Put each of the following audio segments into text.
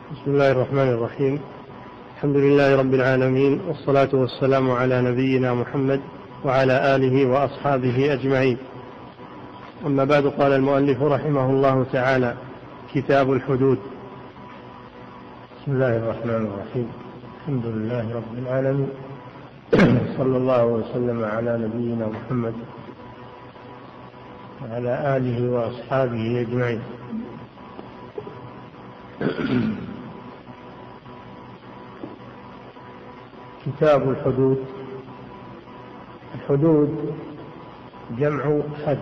بسم الله الرحمن الرحيم. الحمد لله رب العالمين، والصلاة والسلام على نبينا محمد وعلى آله وأصحابه أجمعين. أما بعد، قال المؤلف رحمه الله تعالى: كتاب الحدود. بسم الله الرحمن الرحيم. الحمد لله رب العالمين، صلى الله وسلم على نبينا محمد وعلى آله وأصحابه أجمعين. كتاب الحدود. الحدود جمع حد،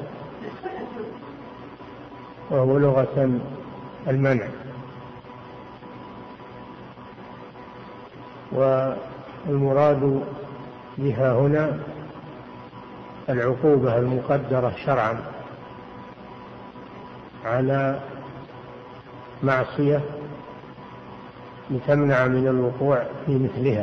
وهو لغة المنع، والمراد بها هنا العقوبة المقدرة شرعا على معصية لتمنع من الوقوع في مثلها،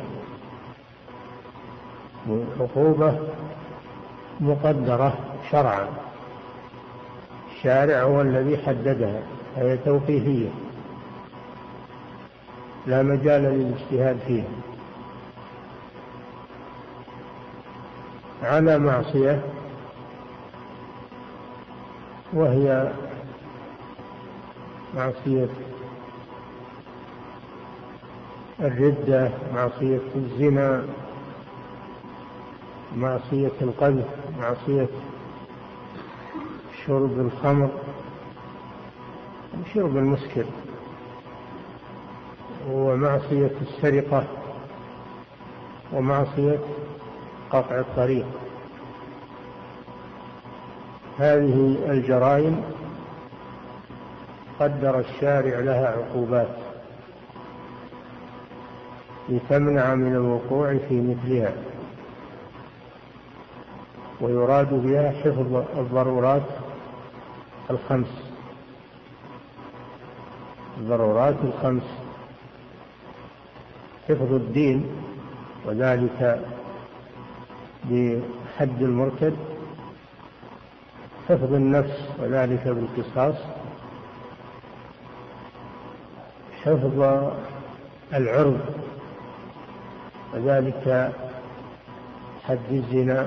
عقوبة مقدرة شرعا، الشارع هو الذي حددها، هي توقيفية لا مجال للاجتهاد فيها، على معصية وهي معصية الردة، معصية الزنا، معصية القذف، معصية شرب الخمر وشرب المسكر، ومعصية السرقة، ومعصية قطع الطريق. هذه الجرائم قدر الشارع لها عقوبات لتمنع من الوقوع في مثلها، ويراد بها حفظ الضرورات الخمس، الضرورات الخمس: حفظ الدين، وذلك بحد المرتد، حفظ النفس، وذلك بالقصاص، حفظ العرض، وذلك حد الزنا،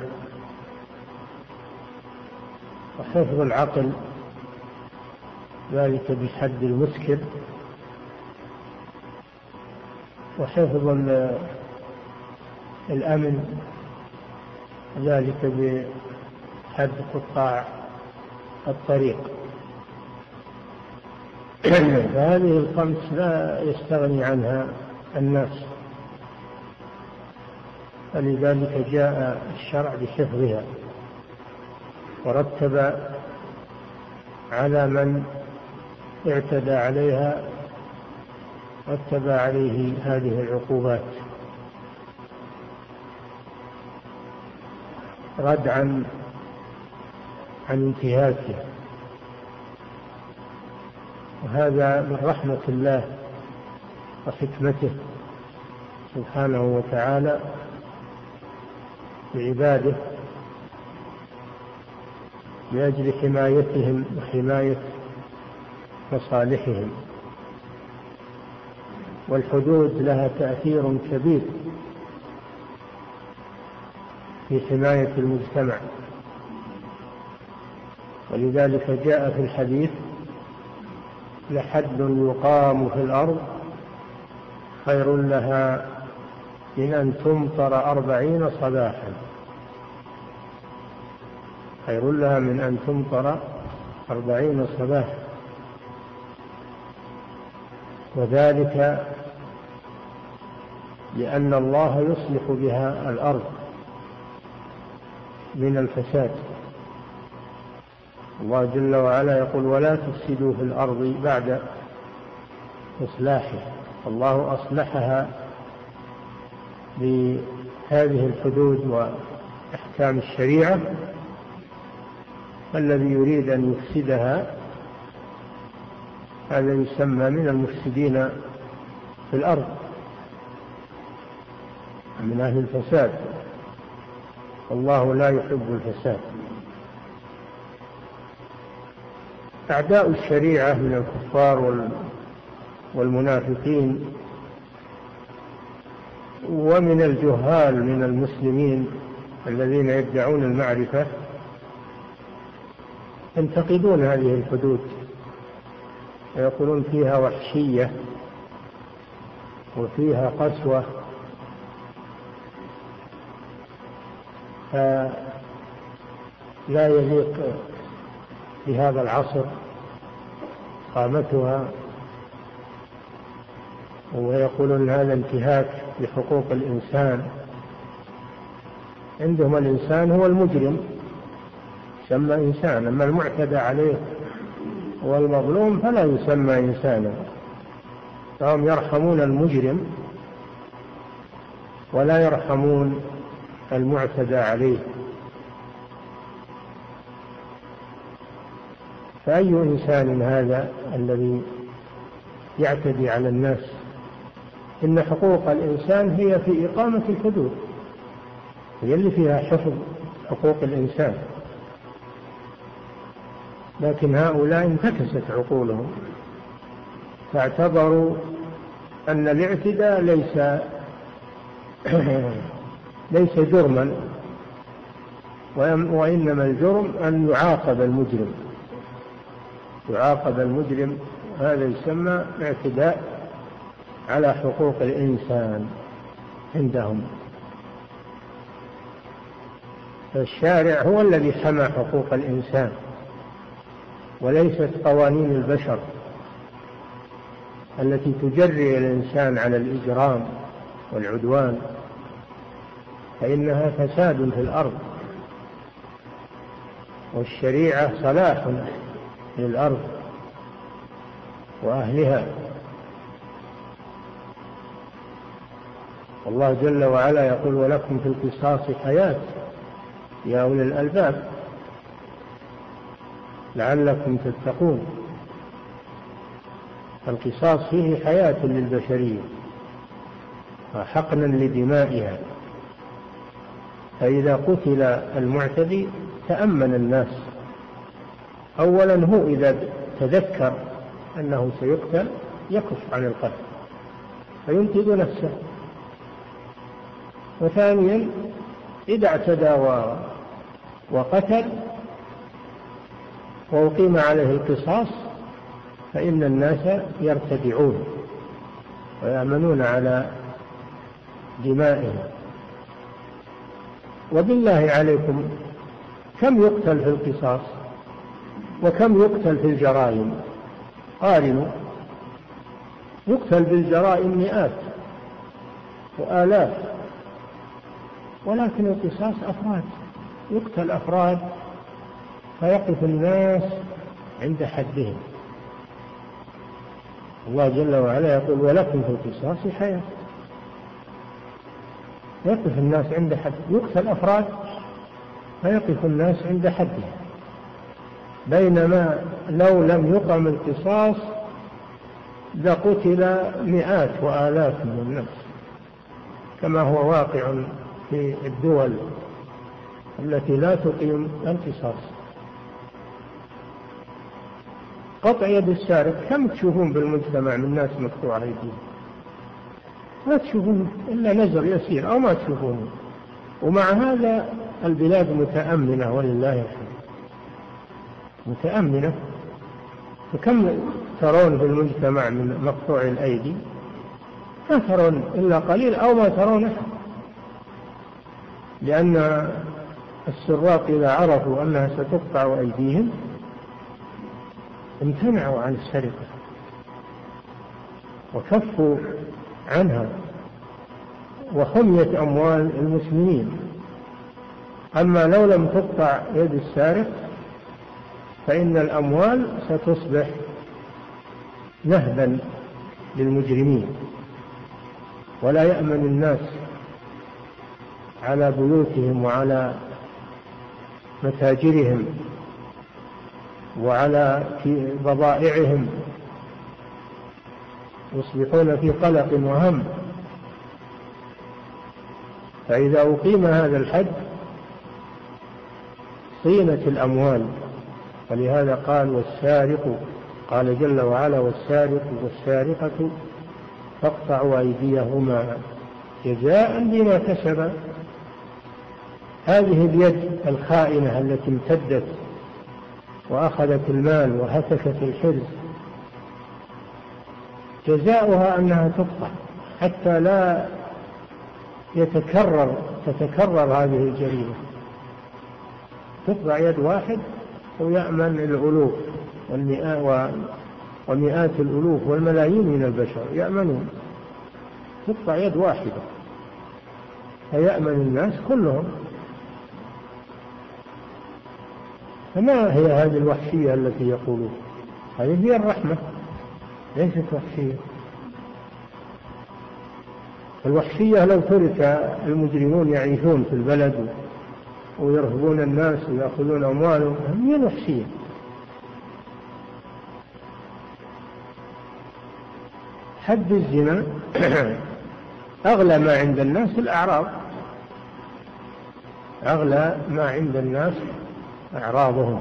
وحفظ العقل، ذلك بحد المسكر، وحفظ الأمن، ذلك بحد قطاع الطريق. فهذه الخمس لا يستغني عنها الناس، فلذلك جاء الشرع بحفظها، ورتب على من اعتدى عليها، رتب عليه هذه العقوبات ردعا عن انتهاكه. وهذا من رحمة الله وحكمته سبحانه وتعالى بعباده، لأجل حمايتهم وحماية مصالحهم. والحدود لها تأثير كبير في حماية المجتمع، ولذلك جاء في الحديث: لحد يقام في الأرض خير لها من أن تمطر 40 صباحا، خير لها من أن تمطر 40 صباحا، وذلك لأن الله يصلح بها الأرض من الفساد. الله جل وعلا يقول: ولا تفسدوا في الأرض بعد إصلاحها. الله أصلحها بهذه الحدود وأحكام الشريعة، الذي يريد أن يفسدها هذا يسمى من المفسدين في الأرض، من أهل الفساد، والله لا يحب الفساد. أعداء الشريعة من الكفار والمنافقين ومن الجهال من المسلمين الذين يدعون المعرفة ينتقدون هذه الحدود ويقولون فيها وحشية وفيها قسوة، فلا يليق بهذا العصر قامتها، ويقولون هذا انتهاك بحقوق الإنسان. عندهم الإنسان هو المجرم يسمى إنسان، أما المعتدى عليه والمظلوم فلا يسمى إنسانا، فهم يرحمون المجرم ولا يرحمون المعتدى عليه. فأي إنسان هذا الذي يعتدي على الناس؟ إن حقوق الإنسان هي في إقامة الحدود، هي اللي فيها حفظ حقوق الإنسان، لكن هؤلاء انتكست عقولهم فاعتبروا أن الاعتداء ليس جرما، وإنما الجرم أن يعاقب المجرم، هذا يسمى اعتداء على حقوق الإنسان عندهم. فالشارع هو الذي حمى حقوق الإنسان وليست قوانين البشر التي تجري الإنسان على الإجرام والعدوان، فإنها فساد في الأرض، والشريعة صلاح للأرض وأهلها. الله جل وعلا يقول: ولكم في القصاص حياة يا أولي الألباب لعلكم تتقون. القصاص فيه حياة للبشرية وحقنا لدمائها، فإذا قتل المعتدي تأمن الناس. أولا هو إذا تذكر أنه سيقتل يكف عن القتل فينقذ نفسه، وثانيا إذا اعتدى وقتل وأقيم عليه القصاص فإن الناس يرتدعون ويأمنون على دمائهم. وبالله عليكم كم يقتل في القصاص وكم يقتل في الجرائم؟ قارنوا، يقتل بالجرائم مئات وآلاف، ولكن القصاص أفراد، يقتل أفراد فيقف الناس عند حدهم. الله جل وعلا يقول: ولكم في القصاص حياة، يقف الناس عند حد، يقتل أفراد فيقف الناس عند حدهم، بينما لو لم يقم القصاص لقتل مئات وآلاف من الناس، كما هو واقع في الدول التي لا تقيم القصاص. قطع يد السارق، كم تشوفون بالمجتمع من ناس مقطوع أيديهم؟ ما تشوفون إلا نزر يسير أو ما تشوفونه، ومع هذا البلاد متأمنة ولله الحمد، متأمنة. فكم ترون في المجتمع من مقطوع الأيدي؟ ما ترون إلا قليل أو ما ترون أحد، لأن السراق إذا عرفوا أنها ستقطع أيديهم امتنعوا عن السرقة وكفوا عنها وحميت أموال المسلمين. أما لو لم تقطع يد السارق فإن الأموال ستصبح نهبا للمجرمين، ولا يأمن الناس على بيوتهم وعلى متاجرهم وعلى بضائعهم، يصبحون في قلق وهم. فإذا أقيم هذا الحد صينت الأموال، ولهذا قال: والسارق قال جل وعلا: والسارق والسارقة فاقطعوا أيديهما جزاء بما كسبا. هذه اليد الخائنة التي امتدت وأخذت المال وهتكت الحرز جزاؤها أنها تقطع حتى لا تتكرر هذه الجريمة. تقطع يد واحد ويأمن الألوف ومئات الألوف والملايين من البشر يأمنون. تقطع يد واحدة فيأمن الناس كلهم. فما هي هذه الوحشية التي يقولون؟ هذه هي الرحمة، ليست وحشية. الوحشية لو ترك المجرمون يعيشون في البلد ويرهبون الناس ويأخذون أموالهم، هي الوحشية. حد الزنا أغلى ما عند الناس الأعراض، أغلى ما عند الناس أعراضهم.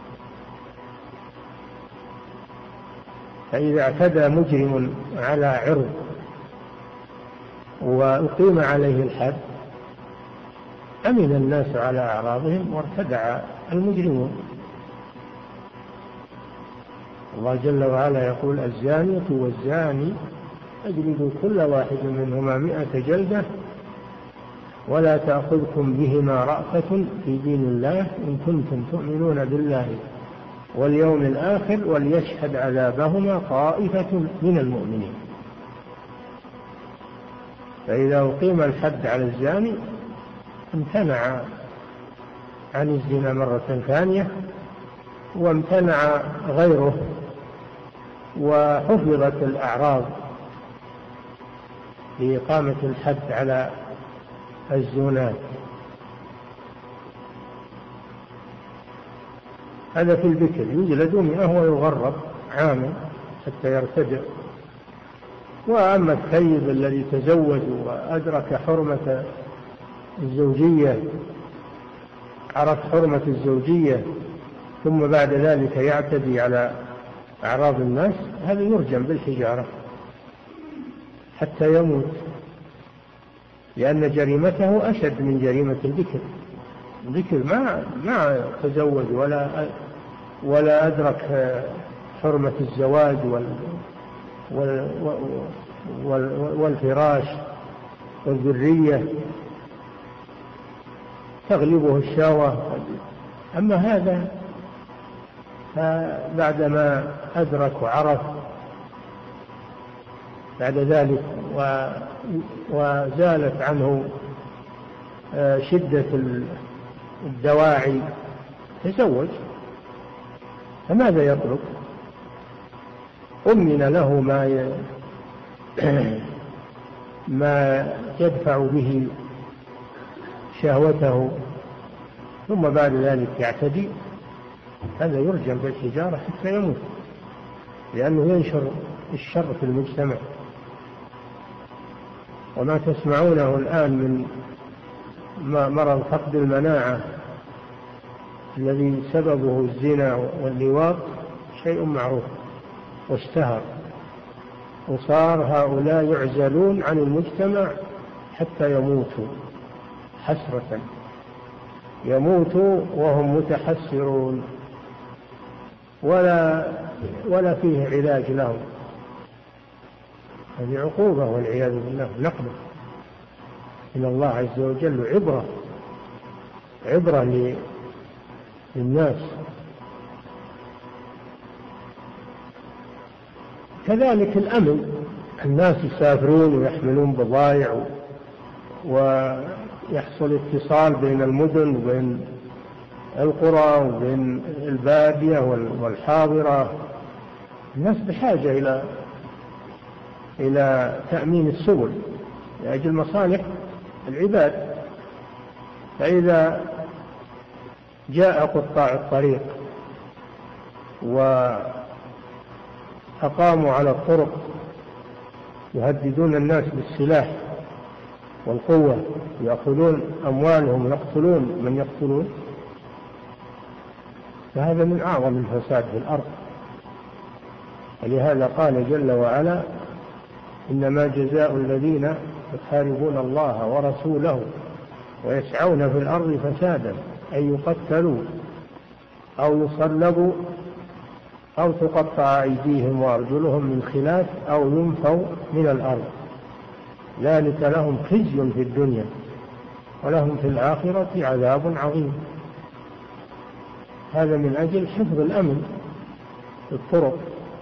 فإذا اعتدى مجرم على عرض وأقيم عليه الحد أمن الناس على أعراضهم وارتدع المجرمون. الله جل وعلا يقول: الزانية والزاني فاجلدوا كل واحد منهما 100 جلدة ولا تأخذكم بهما رأفة في دين الله إن كنتم تؤمنون بالله واليوم الآخر وليشهد عذابهما طائفة من المؤمنين. فإذا أقيم الحد على الزاني امتنع عن الزنا مرة ثانية وامتنع غيره وحفظت الأعراض بإقامة الحد على الزنات. هذا في البكر يجلد 100 ويغرب عاما حتى يرتدع. وأما الثيب الذي تزوج وأدرك حرمة الزوجية، عرف حرمة الزوجية ثم بعد ذلك يعتدي على أعراض الناس، هذا يرجم بالحجارة حتى يموت، لأن جريمته أشد من جريمة البكر. البكر ما تزوج ولا أدرك حرمة الزواج والفراش والذرية، تغلبه الشهوة. أما هذا فبعدما أدرك وعرف بعد ذلك وزالت عنه شدة الدواعي تزوج، فماذا يطلب؟ أمن له ما يدفع به شهوته ثم بعد ذلك يعتدي، هذا يرجم بالحجارة حتى يموت، لأنه ينشر الشر في المجتمع. وما تسمعونه الآن من مرض فقد المناعة الذي سببه الزنا واللواط شيء معروف واشتهر، وصار هؤلاء يعزلون عن المجتمع حتى يموتوا حسرة، يموتوا وهم متحسرون ولا فيه علاج لهم. هذه عقوبة والعياذ بالله، نقمة من الله عز وجل، عبرة للناس. كذلك الأمن، الناس يسافرون ويحملون بضائع ويحصل اتصال بين المدن وبين القرى وبين البادية والحاضرة. الناس بحاجة إلى تأمين السبل لأجل مصالح العباد. فإذا جاء قطاع الطريق وأقاموا على الطرق يهددون الناس بالسلاح والقوة، يأخذون أموالهم ويقتلون من يقتلون، فهذا من أعظم الفساد في الأرض. ولهذا قال جل وعلا: إنما جزاء الذين يحاربون الله ورسوله ويسعون في الأرض فسادا أن يقتلوا أو يصلبوا أو تقطع أيديهم وأرجلهم من خلاف أو ينفوا من الأرض، ذلك لهم خزي في الدنيا ولهم في الآخرة عذاب عظيم. هذا من أجل حفظ الأمن في الطرق،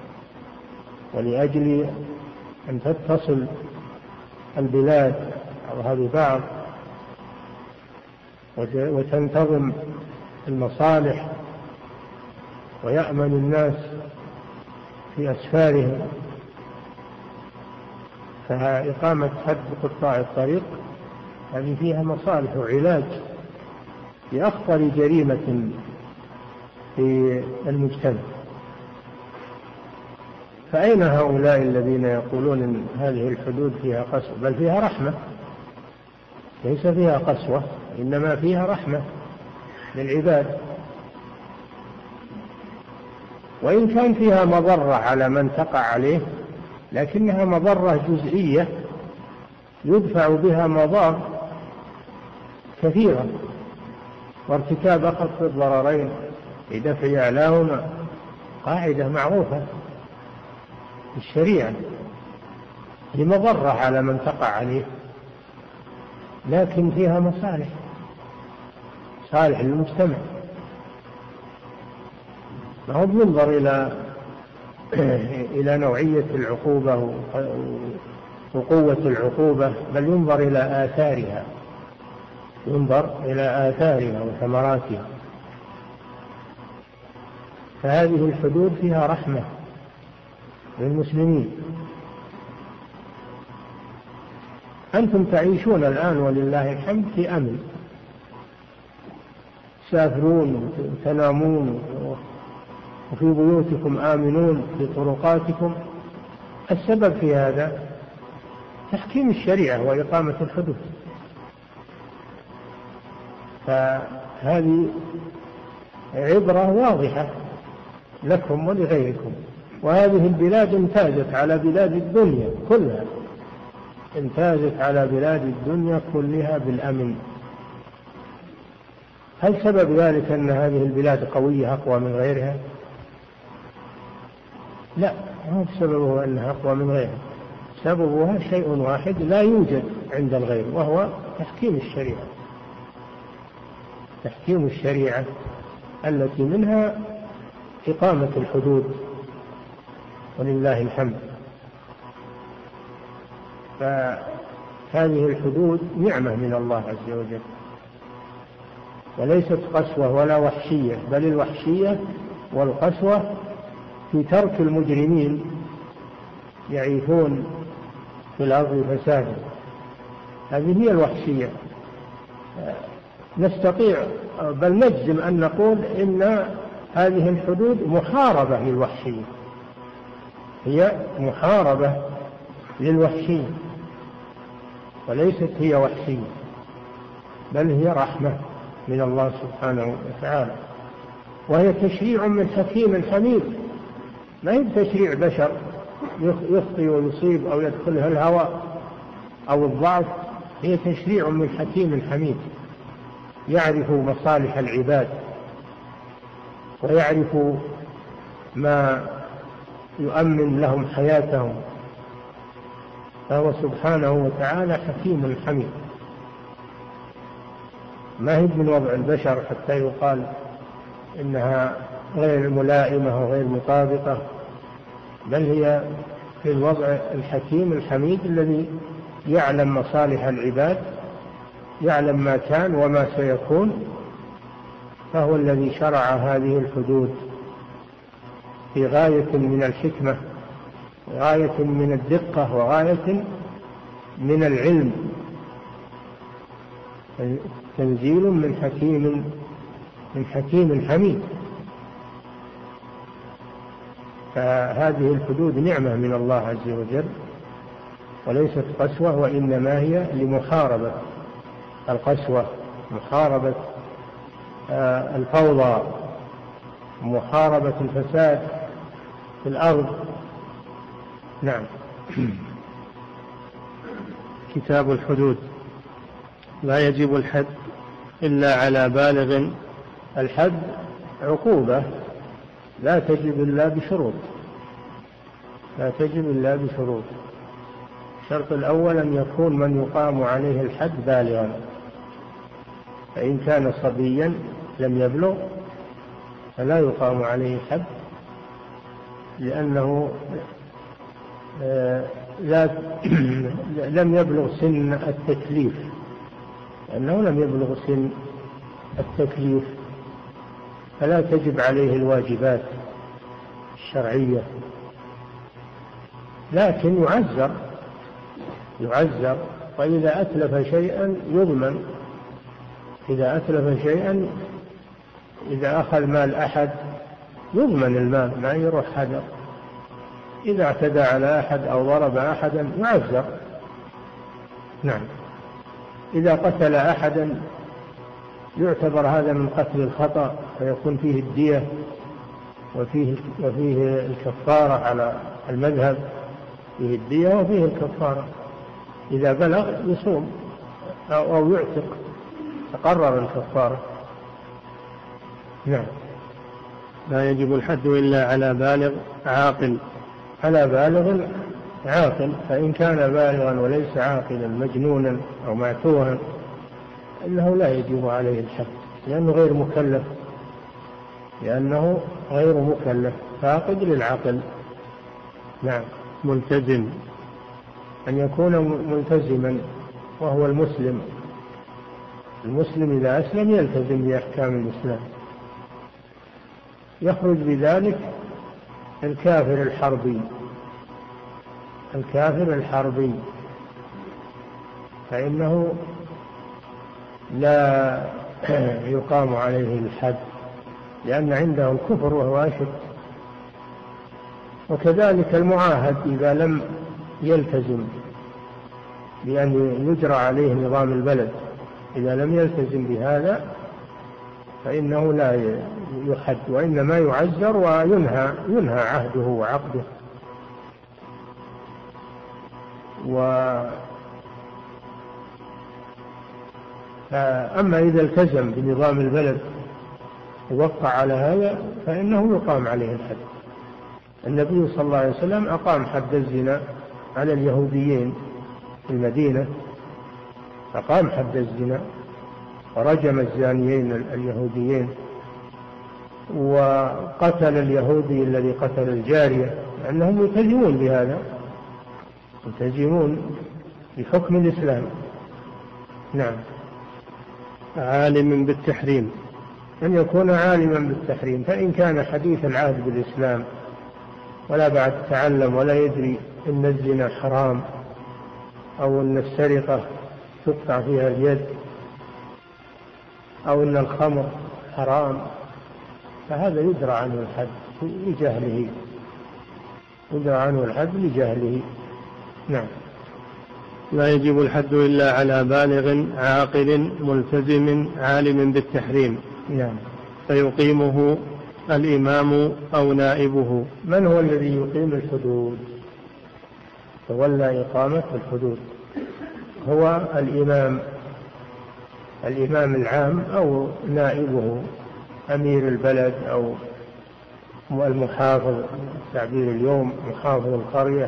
ولأجل أن تتصل البلاد بعضها ببعض وتنتظم المصالح ويأمن الناس في أسفارهم. فإقامة حد قطاع الطريق هذه فيها مصالح وعلاج لأخطر جريمة في المجتمع. فأين هؤلاء الذين يقولون إن هذه الحدود فيها قسوة؟ بل فيها رحمة، ليس فيها قسوة، إنما فيها رحمة للعباد. وإن كان فيها مضرة على من تقع عليه، لكنها مضرة جزئية يدفع بها مضار كثيرة، وارتكاب أخف الضررين لدفع أعلاهما قاعدة معروفة في الشريعة، لمضرة على من تقع عليه، لكن فيها مصالح، صالح للمجتمع. ما هو ينظر إلى نوعية العقوبة وقوة العقوبة، بل ينظر إلى آثارها، ينظر إلى آثارها وثمراتها. فهذه الحدود فيها رحمة للمسلمين. أنتم تعيشون الآن ولله الحمد في أمن، تسافرون وتنامون وفي بيوتكم آمنون في طرقاتكم. السبب في هذا تحكيم الشريعة وإقامة الحدود. فهذه عبرة واضحة لكم ولغيركم. وهذه البلاد امتازت على بلاد الدنيا كلها، امتازت على بلاد الدنيا كلها بالأمن. هل سبب ذلك أن هذه البلاد قوية أقوى من غيرها؟ لا، ما سببه أنها أقوى من غيرها، سببها شيء واحد لا يوجد عند الغير، وهو تحكيم الشريعة. تحكيم الشريعة التي منها إقامة الحدود ولله الحمد. فهذه الحدود نعمة من الله عز وجل، وليست قسوة ولا وحشية، بل الوحشية والقسوة في ترك المجرمين يعيثون في الأرض فسادا، هذه هي الوحشية. نستطيع بل نجزم أن نقول إن هذه الحدود محاربة للوحشية، هي محاربة للوحشية، وليست هي وحشية، بل هي رحمة من الله سبحانه وتعالى، وهي تشريع من حكيم حميد. ما هي تشريع بشر يخطي ويصيب أو يدخلها الهوى أو الضعف، هي تشريع من حكيم حميد يعرف مصالح العباد ويعرف ما يؤمن لهم حياتهم، فهو سبحانه وتعالى حكيم حميد. ما هي من وضع البشر حتى يقال إنها غير ملائمة وغير مطابقة، بل هي في الوضع الحكيم الحميد الذي يعلم مصالح العباد، يعلم ما كان وما سيكون، فهو الذي شرع هذه الحدود في غاية من الحكمة، غاية من الدقة، وغاية من العلم. تنزيل من حكيم حميد. فهذه الحدود نعمة من الله عز وجل، وليست قسوة، وإنما هي لمحاربة القسوة، محاربة الفوضى، محاربة الفساد في الأرض، نعم. كتاب الحدود. لا يجب الحد إلا على بالغ. الحد عقوبة لا تجب إلا بشروط، لا تجب إلا بشروط. الشرط الأول أن يكون من يقام عليه الحد بالغا، فإن كان صبيا لم يبلغ فلا يقام عليه الحد، لأنه لم يبلغ سن التكليف، لأنه لم يبلغ سن التكليف، فلا تجب عليه الواجبات الشرعية، لكن يعزر، وإذا أتلف شيئا يضمن. إذا أتلف شيئا، إذا أخذ مال أحد يضمن المال، ما يروح هدر. إذا اعتدى على أحد أو ضرب أحدا يعزر. نعم. إذا قتل أحدا يعتبر هذا من قتل الخطأ، فيكون فيه الدية وفيه الكفارة على المذهب، فيه الدية وفيه الكفارة. إذا بلغ يصوم أو يعتق، تقرر الكفارة. نعم. لا يجب الحد إلا على بالغ عاقل. على بالغ عاقل، فإن كان بالغا وليس عاقلا مجنونا أو معتوها إنه لا يجب عليه الحد، لأنه غير مكلف فاقد للعقل. نعم. ملتزم. أن يكون ملتزما وهو المسلم إذا أسلم يلتزم بأحكام الإسلام. يخرج بذلك الكافر الحربي فإنه لا يقام عليه الحد، لأن عنده الكفر وهو أشد. وكذلك المعاهد إذا لم يلتزم بأن يجرى عليه نظام البلد، إذا لم يلتزم بهذا فإنه لا يحد، وإنما يعزر وينهى عهده وعقده. أما إذا التزم بنظام البلد ووقع على هذا فإنه يقام عليه الحد. النبي صلى الله عليه وسلم أقام حد الزنا على اليهوديين في المدينة، أقام حد الزنا ورجم الزانيين اليهوديين، وقتل اليهودي الذي قتل الجارية، لأنهم يلتزمون بهذا، يلتزمون بحكم الإسلام. نعم. عالم بالتحريم. أن يكون عالما بالتحريم، فإن كان حديث العهد بالإسلام ولا بعد تعلم ولا يدري إن الزنا حرام أو إن السرقة تقطع فيها اليد أو إن الخمر حرام، فهذا يدرى عنه الحد لجهله. نعم. لا يجب الحد إلا على بالغ عاقل ملتزم عالم بالتحريم. نعم. فيقيمه الإمام أو نائبه. من هو الذي يقيم الحدود؟ تولى إقامة الحدود هو الإمام العام أو نائبه، أمير البلد أو المحافظ، تعبير اليوم محافظ القرية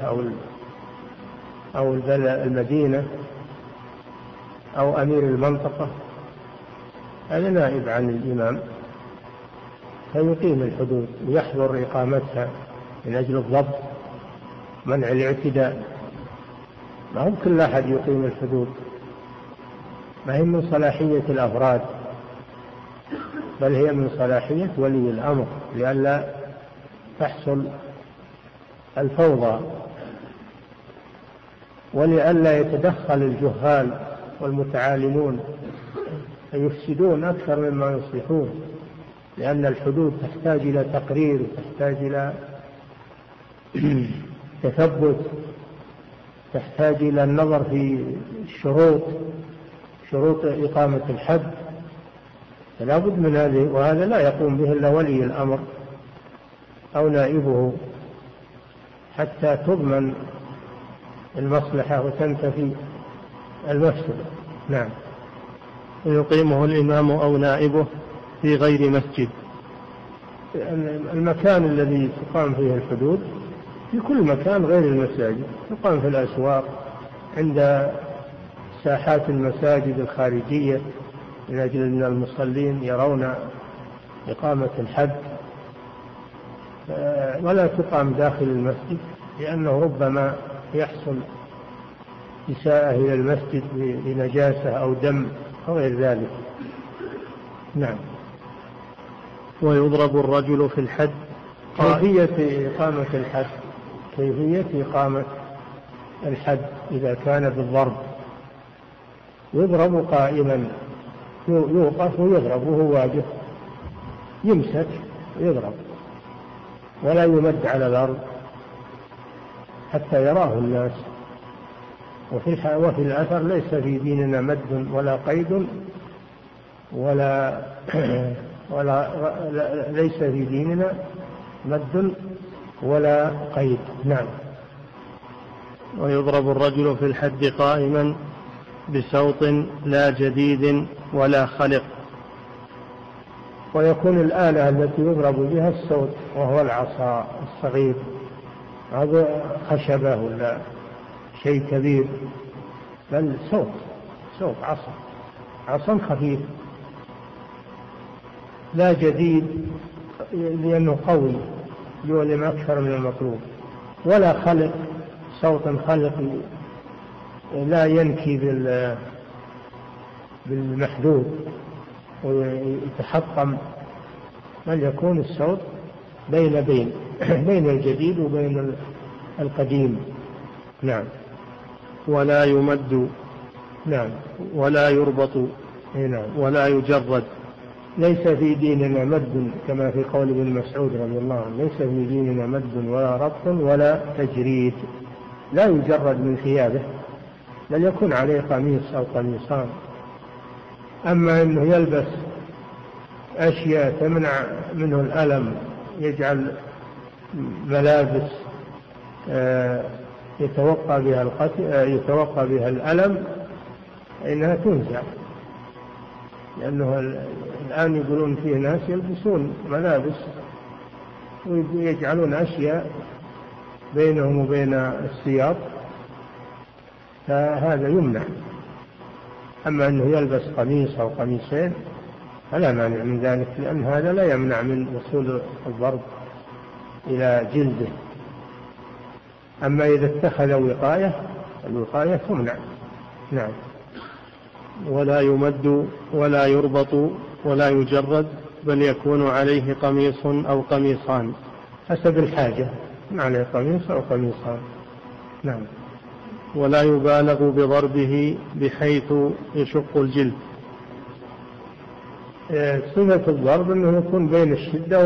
أو المدينة أو أمير المنطقة، هذا نائب عن الإمام، فيقيم الحدود ويحضر إقامتها من أجل الضبط، منع الاعتداء. ما هو كل أحد يقيم الحدود، ما هي من صلاحية الأفراد، بل هي من صلاحية ولي الأمر، لئلا تحصل الفوضى ولئلا يتدخل الجهال والمتعالمون فيفسدون أكثر مما يصلحون، لأن الحدود تحتاج إلى تقرير، تحتاج إلى تثبت، تحتاج إلى النظر في شروط إقامة الحد، فلا بد من هذه، وهذا لا يقوم به إلا ولي الأمر أو نائبه، حتى تضمن المصلحة وتنتفي المفسدة. نعم. ويقيمه الإمام أو نائبه في غير مسجد. المكان الذي تقام فيه الحدود في كل مكان غير المساجد، تقام في الأسواق، عند ساحات المساجد الخارجية من أجل أن المصلين يرون إقامة الحد، ولا تقام داخل المسجد، لأنه ربما يحصل إساءة إلى المسجد بنجاسة أو دم أو غير ذلك. نعم. ويضرب الرجل في الحد. كيفية إقامة الحد، كيفية إقامة الحد إذا كان بالضرب: يضرب قائما، يوقف ويضرب وهو واقف، يمسك ويضرب ولا يمد على الأرض حتى يراه الناس. وفي الأثر: ليس في ديننا مد ولا قيد ليس في ديننا مد ولا قيد. نعم. ويضرب الرجل في الحد قائما بسوط لا جديد ولا خلق. ويكون الآلة التي يضرب بها السوط، وهو العصا الصغير، هذا خشبة ولا شيء كبير، بل صوت عصا خفيف لا جديد لأنه قوي يؤلم أكثر من المطلوب، ولا خلق، صوت خلق لا ينكي بالمحدود ويتحطم، بل يكون الصوت بين الجديد وبين القديم. نعم. ولا يمد. نعم. ولا يربط. نعم. ولا يجرد. ليس في ديننا مد، كما في قول ابن مسعود رضي الله عنه: ليس في ديننا مد ولا ربط ولا تجريد. لا يجرد من ثيابه، بل يكون عليه قميص أو قميصان. أما أنه يلبس أشياء تمنع منه الألم، يجعل ملابس يتوقع بها الألم، إنها تنزع. لأنه الآن يقولون فيه ناس يلبسون ملابس ويجعلون أشياء بينهم وبين السياط، فهذا يمنع. أما أنه يلبس قميص أو قميصين فلا مانع من ذلك، لأن هذا لا يمنع من وصول الضرب إلى جلده. أما إذا اتخذ الوقاية تمنع. نعم. ولا يمد ولا يربط ولا يجرد، بل يكون عليه قميص أو قميصان حسب الحاجة، عليه قميص أو قميصان. نعم. ولا يبالغ بضربه بحيث يشق الجلد. صفة الضرب أنه يكون بين الشدة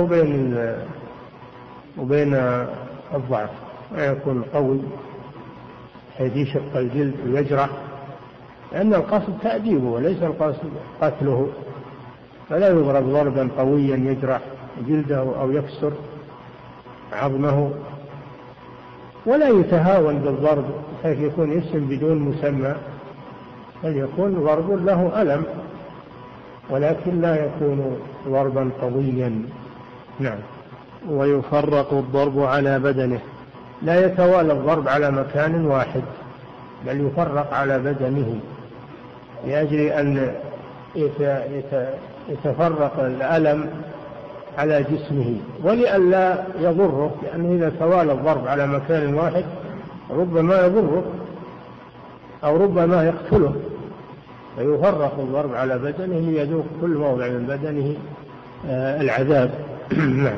وبين الضعف، ويكون قوي حيث يشق الجلد ويجرح، لأن القصد تأديبه وليس القصد قتله، فلا يضرب ضربا قويا يجرح جلده أو يكسر عظمه. ولا يتهاون بالضرب حيث يكون اسم بدون مسمى، بل يكون ضرب له ألم، ولكن لا يكون ضربا قويا. نعم. ويفرق الضرب على بدنه. لا يتوالى الضرب على مكان واحد، بل يفرق على بدنه، لأجل أن يتفرق الألم على جسمه، ولئلا يضره، لأنه إذا توالى الضرب على مكان واحد ربما يضره أو ربما يقتله، فيفرق الضرب على بدنه ليذوق كل موضع من بدنه العذاب. نعم.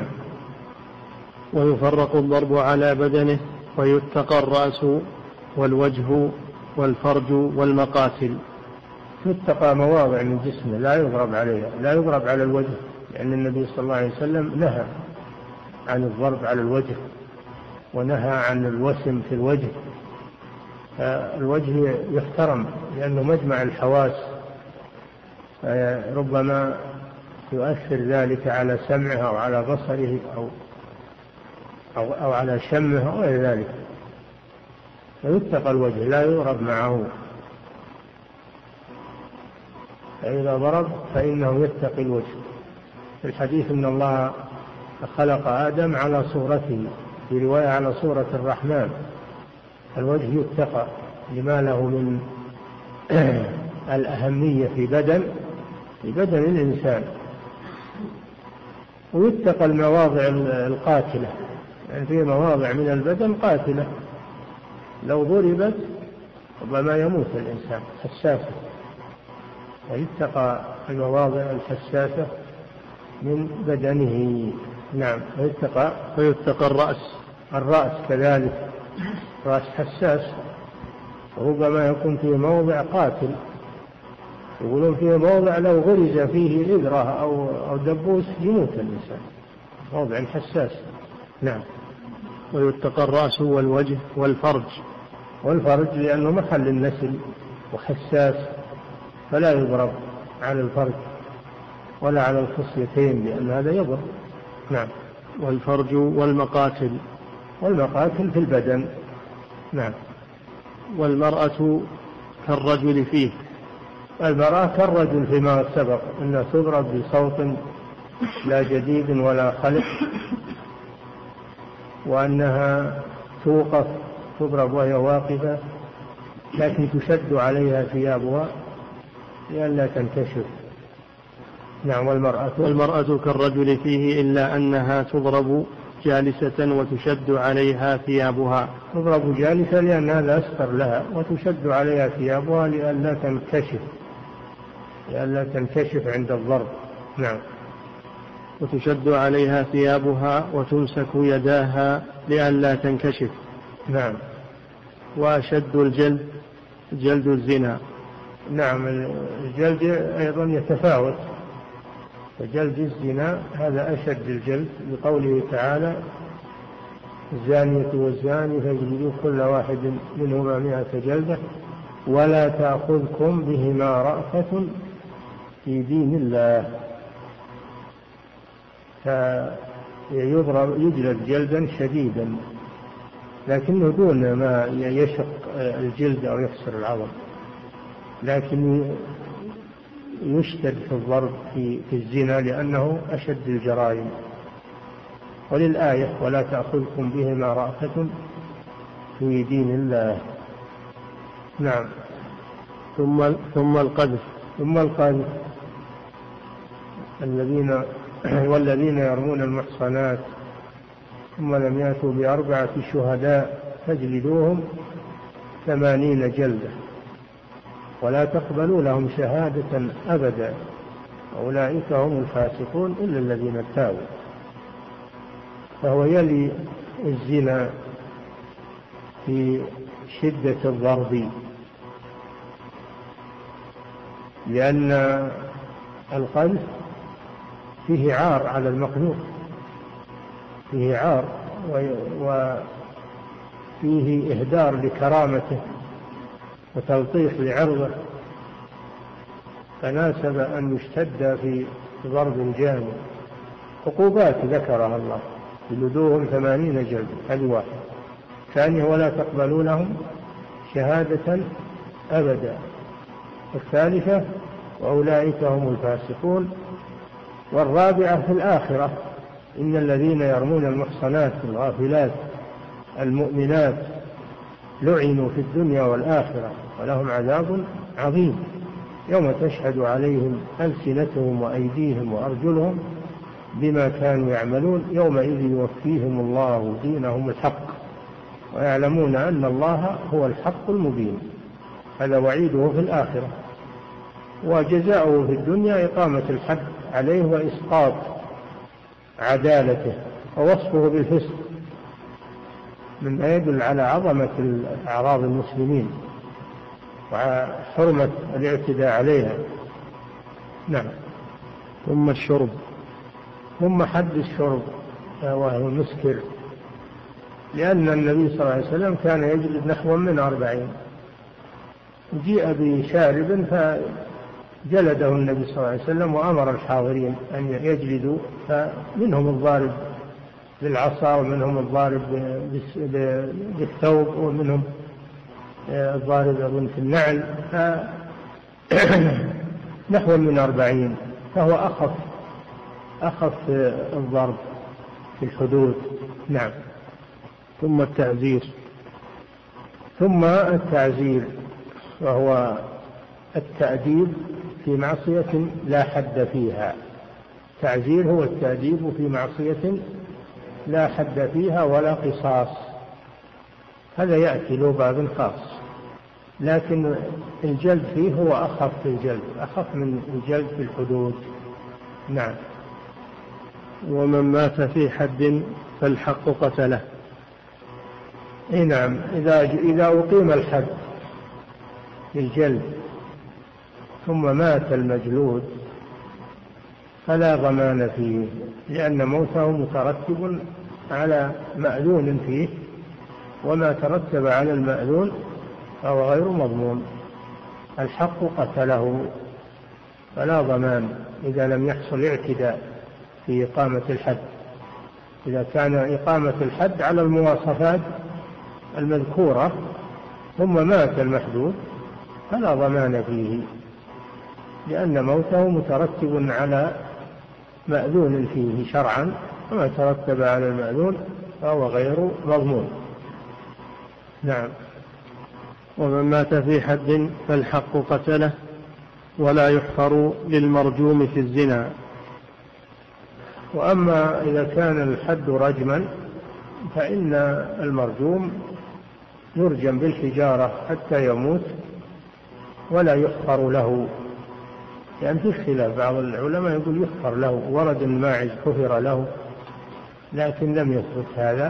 ويفرق الضرب على بدنه، ويتقى الرأس والوجه والفرج والمقاتل. تتقى مواضع من جسمه لا يضرب عليها، لا يضرب على الوجه، لأن النبي صلى الله عليه وسلم نهى عن الضرب على الوجه، ونهى عن الوسم في الوجه. الوجه يحترم لأنه مجمع الحواس، ربما يؤثر ذلك على سمعه أو على بصره أو على شمه أو غير ذلك، فيتقى الوجه لا يضرب معه، فإذا ضرب فإنه يتقي الوجه. في الحديث إن الله خلق آدم على صورته، في رواية على صورة الرحمن، الوجه يتقى لما له من الأهمية في بدن الإنسان، ويتقى المواضع القاتلة، يعني في مواضع من البدن قاتلة لو ضربت ربما يموت الإنسان، حساسة، ويتقى المواضع الحساسة من بدنه. نعم. ويتقى الرأس كذلك، رأس حساس، ربما يكون فيه موضع قاتل، يقولون فيه موضع لو غرز فيه إبرة أو دبوس يموت الإنسان، موضع حساس. نعم. ويتقى الرأس والوجه والفرج لأنه محل النسل وحساس، فلا يضرب على الفرج ولا على الخصيتين لأن هذا يضر. نعم. والفرج والمقاتل في البدن. نعم. والمرأة كالرجل فيه، المرأة كالرجل فيما سبق أنها تضرب بصوت لا جديد ولا خلق، وأنها توقف، تضرب وهي واقفة، لكن تشد عليها ثيابها لئلا تنكشف. نعم. والمرأة كالرجل فيه إلا أنها تضرب جالسة وتشد عليها ثيابها. تضرب جالسة لأن هذا أستر لها، وتشد عليها ثيابها لئلا تنكشف عند الضرب. نعم. وتشد عليها ثيابها وتمسك يداها لئلا تنكشف. نعم. وأشد الجلد جلد الزنا. نعم. الجلد أيضا يتفاوت، فجلد الزنا هذا أشد الجلد، لقوله تعالى: الزانية والزاني فاجلدوا كل واحد منهما 100 جلدة ولا تأخذكم بهما رأفة في دين الله. يجلد جلدا شديدا، لكنه دون ما يشق الجلد أو يكسر العظم، لكن يشتد في الضرب في الزنا لأنه أشد الجرائم. وللآية: ولا تأخذكم بهما رأفة في دين الله. نعم. ثم القذف. والذين يرمون المحصنات ثم لم يأتوا ب4 شهداء فاجلدوهم 80 جلدة ولا تقبلوا لهم شهادة أبدا أولئك هم الفاسقون إلا الذين تابوا. فهو يلي الزنا في شدة الضرب، لأن القذف فيه عار على المقذوف، فيه عار وفيه إهدار لكرامته وتلطيخ لعرضه، فناسب أن يشتد في ضرب جامد. عقوبات ذكرها الله: جلدوهم 80 جلد، هذه واحد. ثانية: ولا تقبلوا لهم شهادة أبدا. الثالثة: وأولئك هم الفاسقون. والرابعة في الآخرة: إن الذين يرمون المحصنات الغافلات المؤمنات لعنوا في الدنيا والآخرة ولهم عذاب عظيم يوم تشهد عليهم ألسنتهم وأيديهم وأرجلهم بما كانوا يعملون يومئذ يوفيهم الله دينهم الحق ويعلمون أن الله هو الحق المبين. هذا وعيده في الآخرة، وجزاؤه في الدنيا إقامة الحد عليه وإسقاط عدالته ووصفه بالفسق، مما يدل على عظمة أعراض المسلمين وحرمة الاعتداء عليها. نعم. ثم حد الشرب وهو المسكر، لأن النبي صلى الله عليه وسلم كان يجلد نحو من 40. جيء بشارب فجلده النبي صلى الله عليه وسلم وأمر الحاضرين أن يجلدوا، فمنهم الضارب بالعصا، ومنهم الضارب بالثوب، ومنهم الضارب أظن في النعل، نحو من 40، فهو أخف الضرب في الحدود. نعم. ثم التعزير. ثم التعزير وهو التأديب في معصية لا حد فيها. التعزير هو التأديب في معصية لا حد فيها ولا قصاص، هذا يأتي له باب خاص، لكن الجلد فيه هو أخف في الجلد، أخف من الجلد في الحدود. نعم. ومن مات في حد فالحق قتله. نعم. إذا أقيم الحد في الجلد ثم مات المجلود فلا ضمان فيه، لأن موته مترتب على مأذون فيه، وما ترتب على المأذون فهو غير مضمون. الحق قتله، فلا ضمان إذا لم يحصل اعتداء في إقامة الحد. إذا كان إقامة الحد على المواصفات المذكورة ثم مات المحدود فلا ضمان فيه، لأن موته مترتب على مأذون فيه شرعا، وما ترتب على المأذون فهو غير مضمون. نعم. ومن مات في حد فالحق قتله ولا يحفر للمرجوم في الزنا. وأما إذا كان الحد رجما فإن المرجوم يرجم بالحجارة حتى يموت ولا يحفر له، لأن في خلاف، بعض العلماء يقول يحفر له، ورد الماعز حفر له، لكن لم يثبت هذا،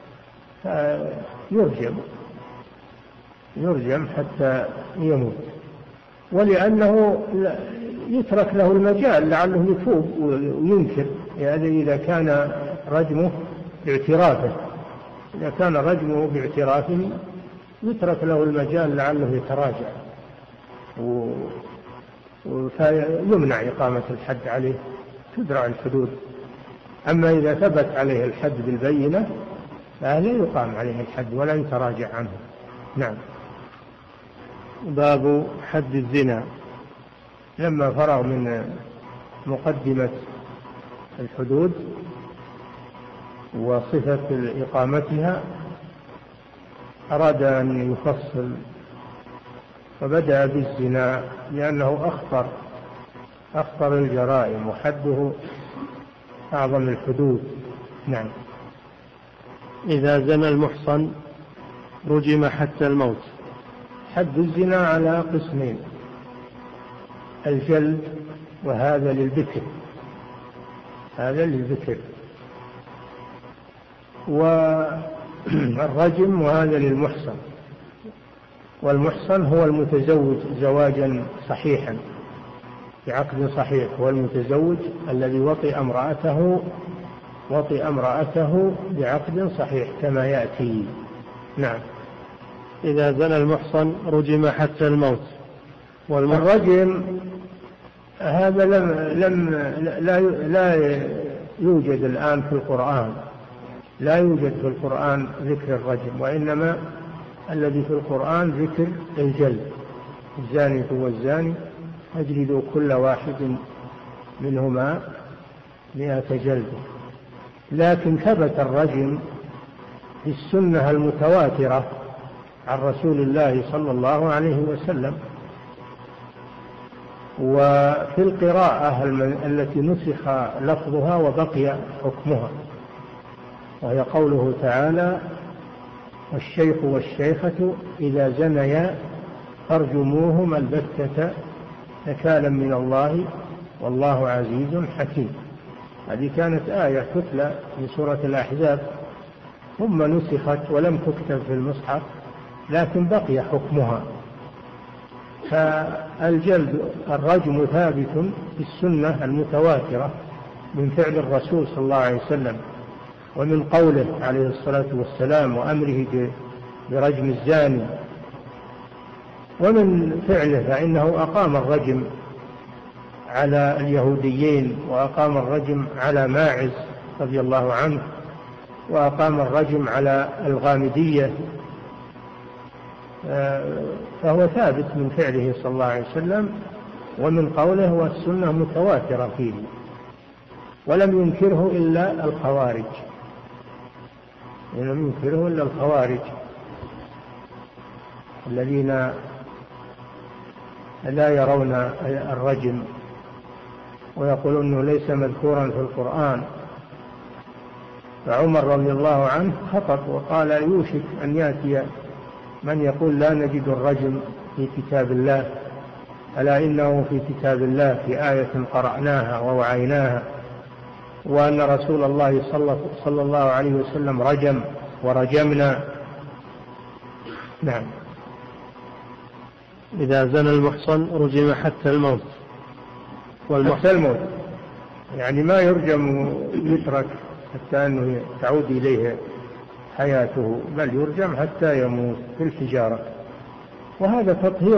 يرجم حتى يموت، ولأنه يترك له المجال لعله يتوب وينكر، يعني إذا كان رجمه باعترافه، إذا كان رجمه باعترافه يترك له المجال لعله يتراجع فيمنع إقامة الحد عليه، تدرع الحدود. أما إذا ثبت عليه الحد بالبينة فلا يقام عليه الحد ولا يتراجع عنه. نعم. باب حد الزنا. لما فرغ من مقدمة الحدود وصفة إقامتها أراد أن يفصل، فبدأ بالزنا لأنه أخطر الجرائم وحده أعظم الحدود. نعم. إذا زنى المحصن رجم حتى الموت. حد الزنا على قسمين: الجلد، وهذا للبكر، هذا للبكر، والرجم وهذا للمحصن. والمحصن هو المتزوج زواجا صحيحا بعقد صحيح، هو المتزوج الذي وطئ امرأته بعقد صحيح كما يأتي. نعم. إذا زنى المحصن رجم حتى الموت. والرجم هذا لا يوجد الآن في القرآن، لا يوجد في القرآن ذكر الرجم، وإنما الذي في القرآن ذكر الجلد: الزانية والزاني فاجلدوا كل واحد منهما 100 جلدة. لكن ثبت الرجم في السنة المتواترة عن رسول الله صلى الله عليه وسلم. وفي القراءة التي نسخ لفظها وبقي حكمها، وهي قوله تعالى: والشيخ والشيخة إذا زنيا فارجموهما البتة نكالا من الله والله عزيز حكيم. هذه كانت آية تتلى في سورة الأحزاب، ثم نسخت ولم تكتب في المصحف، لكن بقي حكمها. فالجلد الرجم ثابت في السنة المتواترة من فعل الرسول صلى الله عليه وسلم، ومن قوله عليه الصلاة والسلام وأمره برجم الزاني، ومن فعله فإنه أقام الرجم على اليهوديين، وأقام الرجم على ماعز رضي الله عنه، وأقام الرجم على الغامدية، فهو ثابت من فعله صلى الله عليه وسلم ومن قوله، والسنة متواترة فيه، ولم ينكره إلا الخوارج، الذين لا يرون الرجم ويقولون أنه ليس مذكورا في القرآن. فعمر رضي الله عنه خطب وقال يوشك أن يأتي من يقول لا نجد الرجم في كتاب الله، ألا إنه في كتاب الله في آية قرأناها ووعيناها، وأن رسول الله صلى الله عليه وسلم رجم ورجمنا. نعم. إذا زنى المحصن رجم حتى الموت. حتى الموت يعني ما يرجم يترك حتى أنه تعود إليه حياته، بل يرجم حتى يموت في الحجارة، وهذا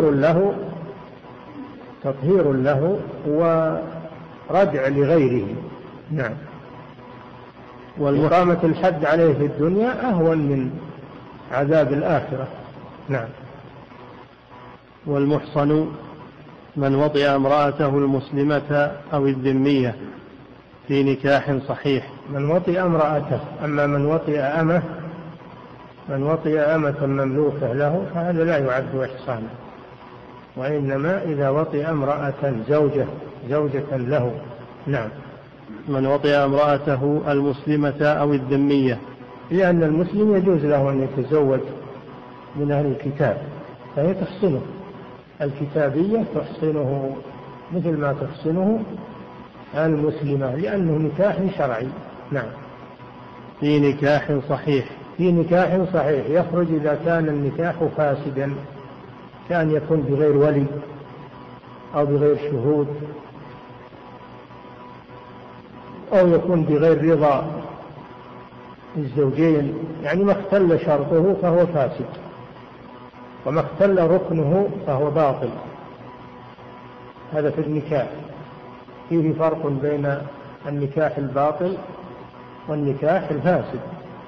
تطهير له وردع لغيره. نعم. وإقامة الحد عليه في الدنيا أهون من عذاب الآخرة. نعم. والمحصن من وطئ امرأته المسلمة أو الذمية في نكاح صحيح. من وطئ امرأته، أما من وطئ أمة مملوكة له فهذا لا يعد إحصانا، وإنما إذا وطئ امرأة زوجة له. نعم. من وطئ امرأته المسلمة أو الذمية، لأن المسلم يجوز له أن يتزوج من أهل الكتاب، فهي تحصنه، الكتابية تحصنه مثل ما تحصنه المسلمة، لأنه نكاح شرعي. نعم. في نكاح صحيح يخرج إذا كان النكاح فاسدا، كان يكون بغير ولي أو بغير شهود أو يكون بغير رضا الزوجين، يعني ما اختل شرطه فهو فاسد، وما اختل ركنه فهو باطل. هذا في النكاح. فيه فرق بين النكاح الباطل والنكاح الفاسد.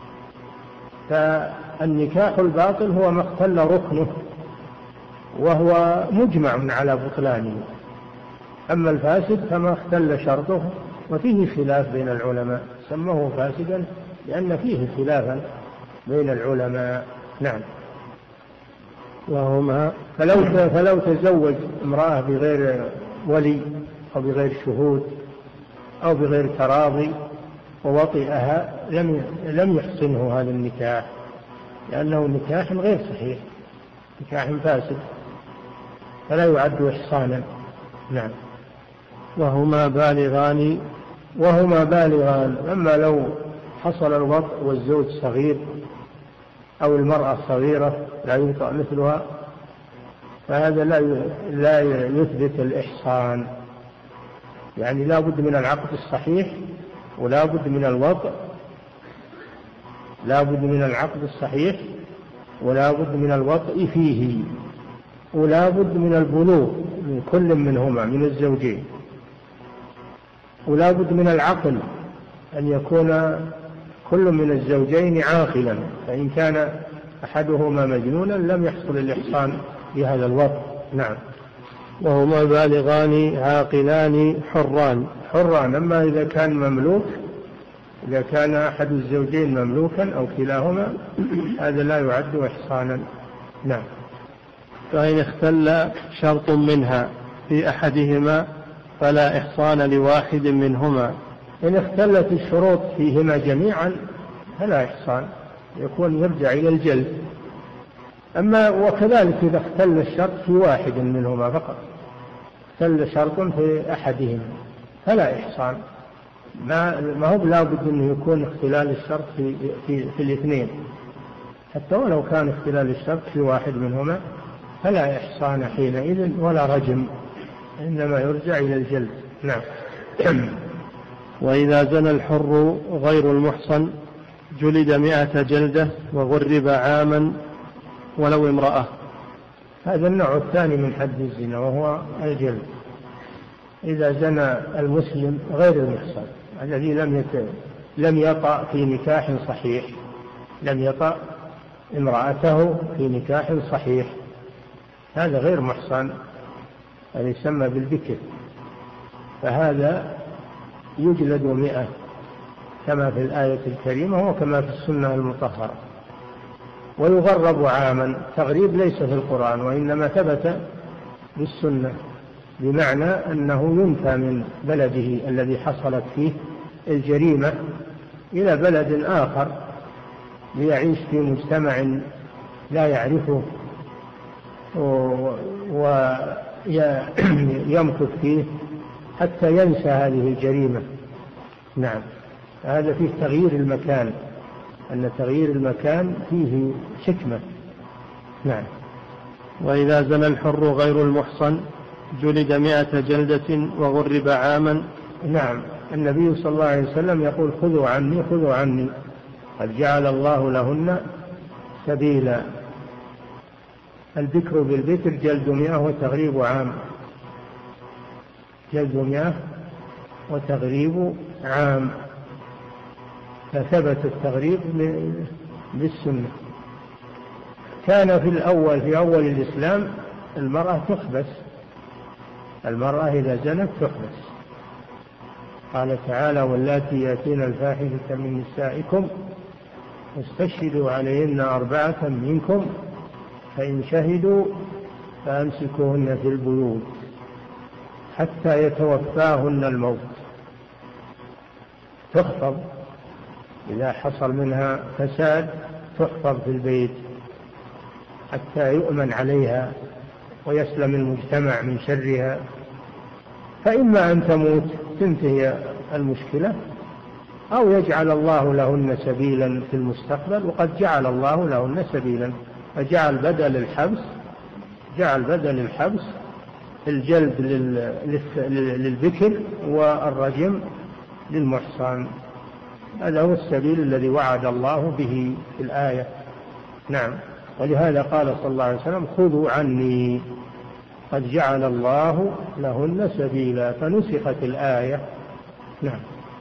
فالنكاح الباطل هو ما اختل ركنه وهو مجمع على بطلانه، أما الفاسد فما اختل شرطه وفيه خلاف بين العلماء، سموه فاسدا لأن فيه خلافا بين العلماء. نعم. وهما فلو تزوج امرأة بغير ولي أو بغير شهود أو بغير تراضي ووطئها لم يحسنه هذا النكاح، لأنه نكاح غير صحيح، نكاح فاسد، فلا يعد إحصانا. نعم. وهما بالغان. أما لو حصل الوطء والزوج صغير أو المرأة صغيرة لا يوطأ مثلها، فهذا لا يثبت الإحصان، يعني لا بد من العقد الصحيح ولا بد من الوطء، لا بد من العقد الصحيح ولا بد من الوطء فيه، ولا بد من البلوغ من كل منهما من الزوجين، ولا بد من العقل، أن يكون كل من الزوجين عاقلا، فإن كان أحدهما مجنونا لم يحصل الإحصان بهذا الوطء. نعم. وهما بالغان عاقلان حران. أما إذا كان مملوك، إذا كان أحد الزوجين مملوكا أو كلاهما هذا لا يعد إحصانا. نعم. فإن اختل شرط منها في أحدهما فلا إحصان لواحد منهما. إن اختلت الشروط فيهما جميعا فلا إحصان، يكون يرجع إلى الجلد. أما وكذلك إذا اختل الشرط في واحد منهما فقط، اختل شرط في أحدهما فلا إحصان، ما هو لا بد أنه يكون اختلال الشرط في الاثنين، حتى ولو كان اختلال الشرط في واحد منهما فلا إحصان حينئذ ولا رجم، إنما يرجع إلى الجلد. نعم. وإذا زنى الحر غير المحصن جلد 100 جلدة وغرب عاما ولو امرأة. هذا النوع الثاني من حد الزنا وهو الجلد. إذا زنى المسلم غير المحصن الذي لم يطأ في نكاح صحيح، لم يطأ امرأته في نكاح صحيح، هذا غير محصن، هذا يسمى بالبكر، فهذا يجلد 100 كما في الآية الكريمة وكما في السنة المطهرة، ويغرب عاما. تغريب ليس في القرآن وإنما ثبت بالسنة، بمعنى أنه ينفى من بلده الذي حصلت فيه الجريمة إلى بلد آخر ليعيش في مجتمع لا يعرفه ويمكث فيه حتى ينسى هذه الجريمة. نعم، هذا فيه تغيير المكان، أن تغيير المكان فيه حكمة. نعم. وإذا زنى الحر غير المحصن جلد 100 جلدة وغرب عاما. نعم، النبي صلى الله عليه وسلم يقول خذوا عني خذوا عني، قد جعل الله لهن سبيلا. البكر بالبكر جلد 100 وتغريب عام، جلد 100 وتغريب عام، فثبت التغريب بالسنة. كان في أول الإسلام المرأة تحبس، المرأة إذا زنت تحبس. قال تعالى واللاتي يأتين الفاحشة من نسائكم فاستشهدوا عليهن 4 منكم فإن شهدوا فأمسكوهن في البيوت حتى يتوفاهن الموت. تخطب إذا حصل منها فساد، تخطب في البيت حتى يؤمن عليها ويسلم المجتمع من شرها، فإما أن تموت تنتهي المشكلة، أو يجعل الله لهن سبيلا في المستقبل، وقد جعل الله لهن سبيلا، فجعل بدل الحبس الجلد للبكر والرجم للمحصن. هذا هو السبيل الذي وعد الله به في الآية. نعم، ولهذا قال صلى الله عليه وسلم خذوا عني قد جعل الله لهن سبيلا، فنسخت الآية. نعم.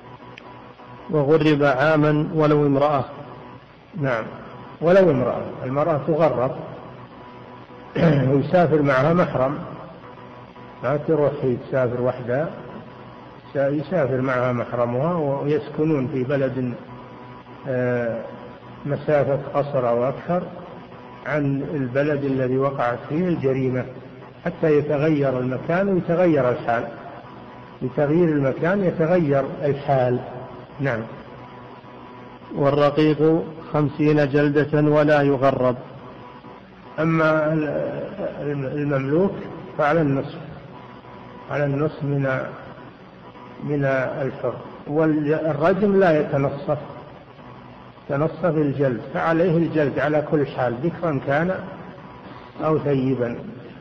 وغرب عاما ولو امرأة. نعم، ولو امرأة، المرأة تغرب ويسافر معها محرم، ما تروح تسافر وحدها، يسافر معها محرمها ويسكنون في بلد مسافة قصر أو أكثر عن البلد الذي وقعت فيه الجريمة، حتى يتغير المكان ويتغير الحال، بتغيير المكان يتغير الحال. نعم. والرقيق 50 جلدة ولا يغرب. أما المملوك فعلى النصف، على النصف من الحر. والرجم لا يتنصف، تنصف الجلد، فعليه الجلد على كل حال ذكرا كان أو ثيبا،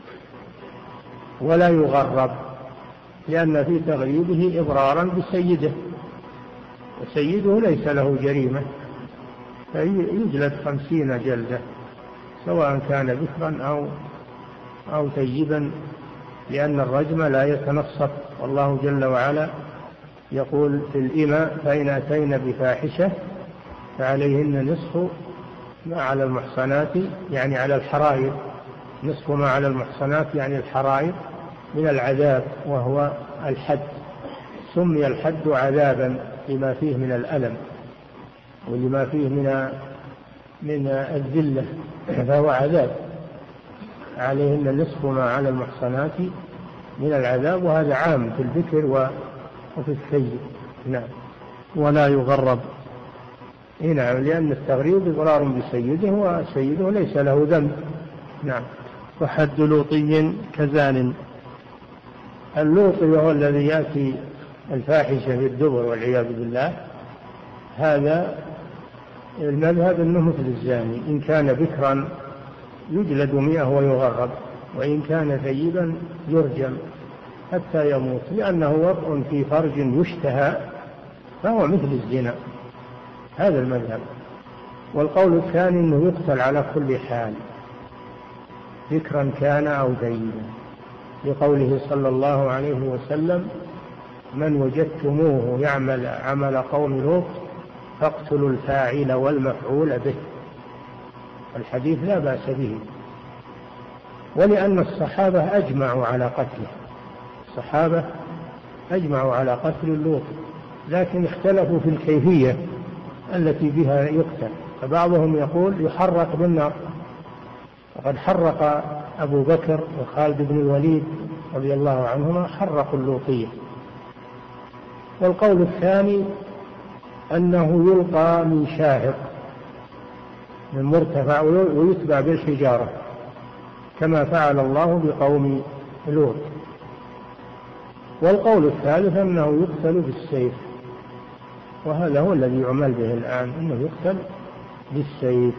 ولا يغرب، لأن في تغريبه إضرارا بسيده، وسيده ليس له جريمة، فيجلد 50 جلدة سواء كان بكرا أو ثيبا، لأن الرجم لا يتنصف. والله جل وعلا يقول في الإماء فإن أتين بفاحشة فعليهن نصف ما على المحصنات، يعني على الحرائر، نصف ما على المحصنات يعني الحرائر من العذاب، وهو الحد. سمي الحد عذابا لما فيه من الألم ولما فيه من الذلة، فهو عذاب. عليهن نصف ما على المحصنات من العذاب، وهذا عام في الذكر وفي الثيب. نعم. ولا يغرب. نعم، لأن التغريب إضرار بسيده وسيده ليس له ذنب. نعم. وحد لوطي كزان. اللوطي وهو الذي يأتي الفاحشة في الدبر والعياذ بالله، هذا المذهب أنه مثل الزاني، إن كان بكرا يجلد 100 ويغرب، وإن كان ثيبا يرجم حتى يموت، لأنه وضع في فرج يشتهى فهو مثل الزنا. هذا المذهب. والقول الثاني أنه يقتل على كل حال ذكرا كان أو ثيبا، لقوله صلى الله عليه وسلم من وجدتموه يعمل عمل قوم لوط فاقتلوا الفاعل والمفعول به. الحديث لا بأس به، ولأن الصحابة أجمعوا على قتله، الصحابة أجمعوا على قتل اللوط، لكن اختلفوا في الكيفية التي بها يقتل. فبعضهم يقول يحرق بالنار، وقد حرق أبو بكر وخالد بن الوليد رضي الله عنهما، حرقوا اللوطية. والقول الثاني أنه يلقى من شاهق من مرتفع ويتبع بالحجارة كما فعل الله بقوم لوط. والقول الثالث أنه يقتل بالسيف، وهذا هو الذي يعمل به الآن، أنه يقتل بالسيف.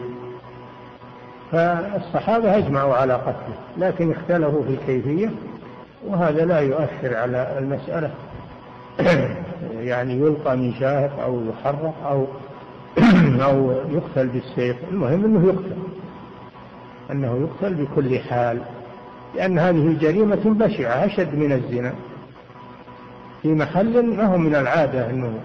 فالصحابة أجمعوا على قتله، لكن اختلفوا في الكيفية، وهذا لا يؤثر على المسألة. يعني يلقى من شاهق أو يحرق أو يقتل بالسيف، المهم أنه يقتل، أنه يقتل بكل حال، لأن هذه جريمة بشعة أشد من الزنا، في محل ما هو من العادة أنه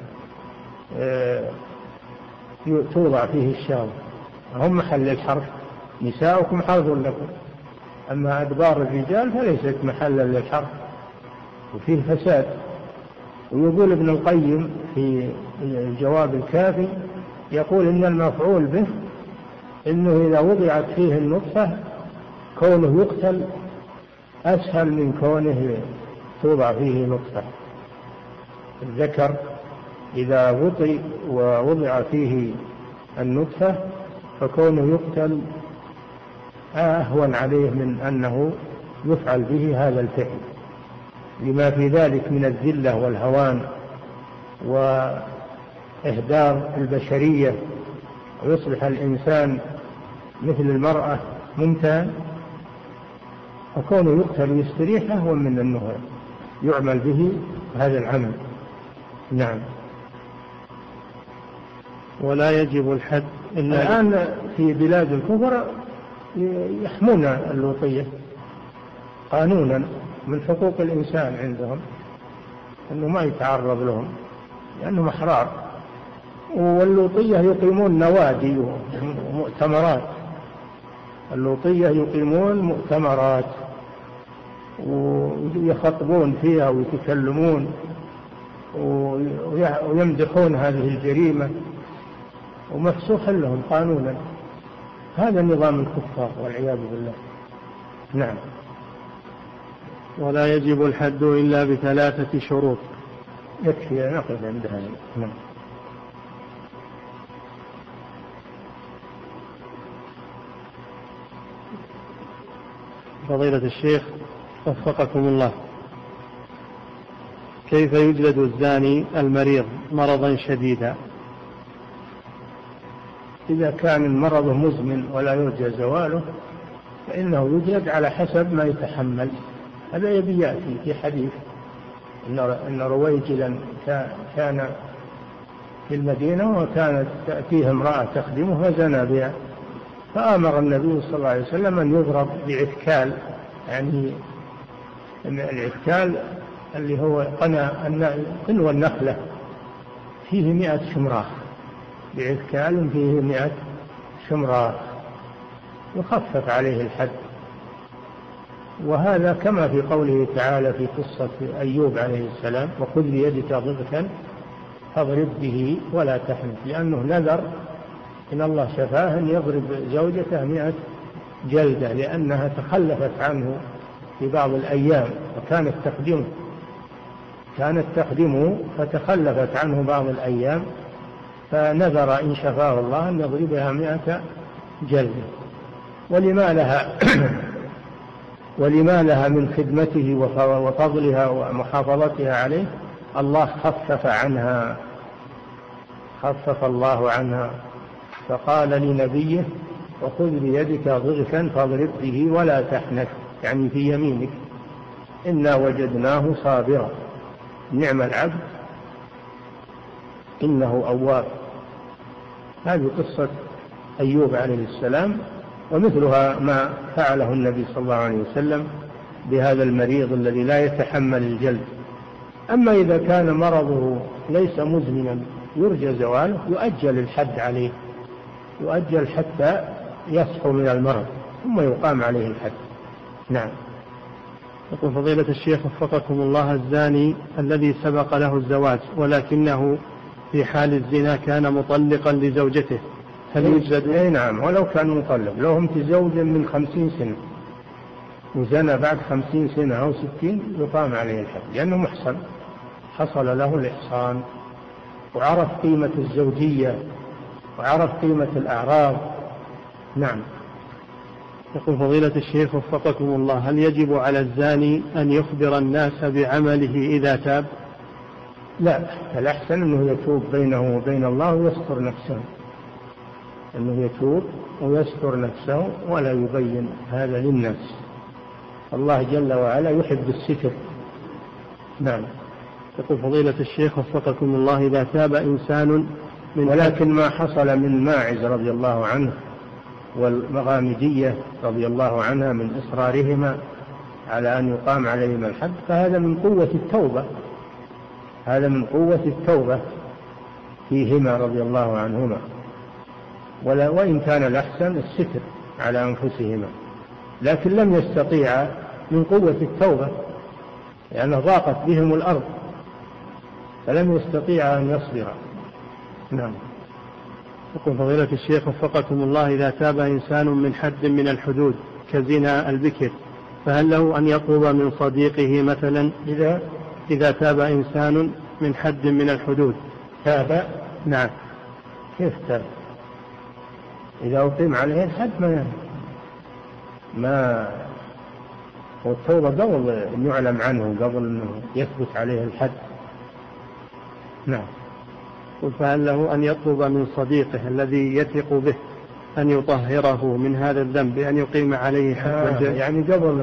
توضع فيه الشاوة، هم محل الحرف، نساؤكم حرث لكم، أما أدبار الرجال فليست محلا للحرف وفيه فساد. ويقول ابن القيم في الجواب الكافي، يقول إن المفعول به إنه إذا وضعت فيه النطفة كونه يقتل أسهل من كونه توضع فيه نطفة. الذكر إذا وطئ ووضع فيه النطفة فكونه يقتل أهون عليه من أنه يفعل به هذا الفعل، لما في ذلك من الذلة والهوان وإهدار البشرية، ويصبح الإنسان مثل المرأة منتهى، وكونه يقتل ويستريح أهون من أنه يعمل به هذا العمل. نعم. ولا يجب الحد إلا الآن في بلاد الكفر يحمون اللوطية قانونا، من حقوق الإنسان عندهم أنه ما يتعرض لهم لأنهم أحرار. واللوطية يقيمون نوادي ومؤتمرات، اللوطية يقيمون مؤتمرات ويخطبون فيها ويتكلمون ويمدحون هذه الجريمة، ومفسوح لهم قانونا. هذا نظام الكفار والعياذ بالله. نعم. ولا يجب الحد إلا بثلاثة شروط. يكفي نقف عندها. نعم. فضيلة الشيخ وفقكم الله، كيف يجلد الزاني المريض مرضا شديدا؟ إذا كان المرض مزمن ولا يرجى زواله فإنه يجلد على حسب ما يتحمل. هذا يبي يأتي في حديث أن رويجلا كان في المدينة وكانت تأتيه امرأة تخدمه فزنى بها، فأمر النبي صلى الله عليه وسلم أن يضرب بعكال، يعني العكال اللي هو قنوى النخلة فيه 100 شمراخ، بعكال فيه 100 شمراخ، يخفف عليه الحد. وهذا كما في قوله تعالى في قصة أيوب عليه السلام: وخذ بيدك ضغثا فاضرب به ولا تحنث، لأنه نذر إن الله شفاه أن يضرب زوجته 100 جلدة لأنها تخلفت عنه في بعض الأيام، وكانت تخدمه فتخلفت عنه بعض الأيام، فنذر إن شفاه الله أن يضربها 100 جلدة. ولما لها من خدمته وفضلها ومحافظتها عليه، الله خفف الله عنها، فقال لنبيه: وخذ بيدك ضغثا فاضرب به ولا تحنث، يعني في يمينك، إنا وجدناه صابرا نعم العبد إنه أواب. هذه قصة أيوب عليه السلام، ومثلها ما فعله النبي صلى الله عليه وسلم بهذا المريض الذي لا يتحمل الجلد. أما إذا كان مرضه ليس مزمنا يرجى زواله يؤجل الحد عليه، يؤجل حتى يصحو من المرض ثم يقام عليه الحد. نعم. يقول فضيلة الشيخ وفقكم الله: الزاني الذي سبق له الزواج ولكنه في حال الزنا كان مطلقا لزوجته، هل يجلد؟ نعم، ولو كان مطلق، لو هم تزوج من 50 سنة وزنى بعد 50 سنة أو 60 يقام عليه الحد، لأنه محصن، حصل له الإحصان وعرف قيمة الزوجية وعرف قيمة الأعراض. نعم. يقول فضيلة الشيخ وفقكم الله: هل يجب على الزاني أن يخبر الناس بعمله إذا تاب؟ لا، الأحسن أنه يتوب بينه وبين الله ويستر نفسه، أنه يتوب ويستر نفسه ولا يبين هذا للناس. الله جل وعلا يحب الستر. نعم. يقول فضيلة الشيخ وفقكم الله: إذا تاب إنسان ولكن ما حصل من ماعز رضي الله عنه والمغامدية رضي الله عنها من إصرارهما على أن يقام عليهما الحد فهذا من قوة التوبة، هذا من قوة التوبة فيهما رضي الله عنهما، وإن كان الأحسن الستر على أنفسهما، لكن لم يستطيع من قوة التوبة لأن ضاقت بهم الأرض فلم يستطيع أن يصبر. نعم. يقول فضيلة الشيخ وفقكم الله: إذا تاب إنسان من حد من الحدود كزنا البكر فهل له أن يطلب من صديقه مثلا؟ إذا تاب إنسان من حد من الحدود. تاب؟ نعم. كيف تاب؟ إذا أقيم عليه الحد ما والتوبة قبل أن يعلم عنه، قبل أن يثبت عليه الحد. نعم. فهل له أن يطلب من صديقه الذي يثق به أن يطهره من هذا الذنب بأن يقيم عليه حد يعني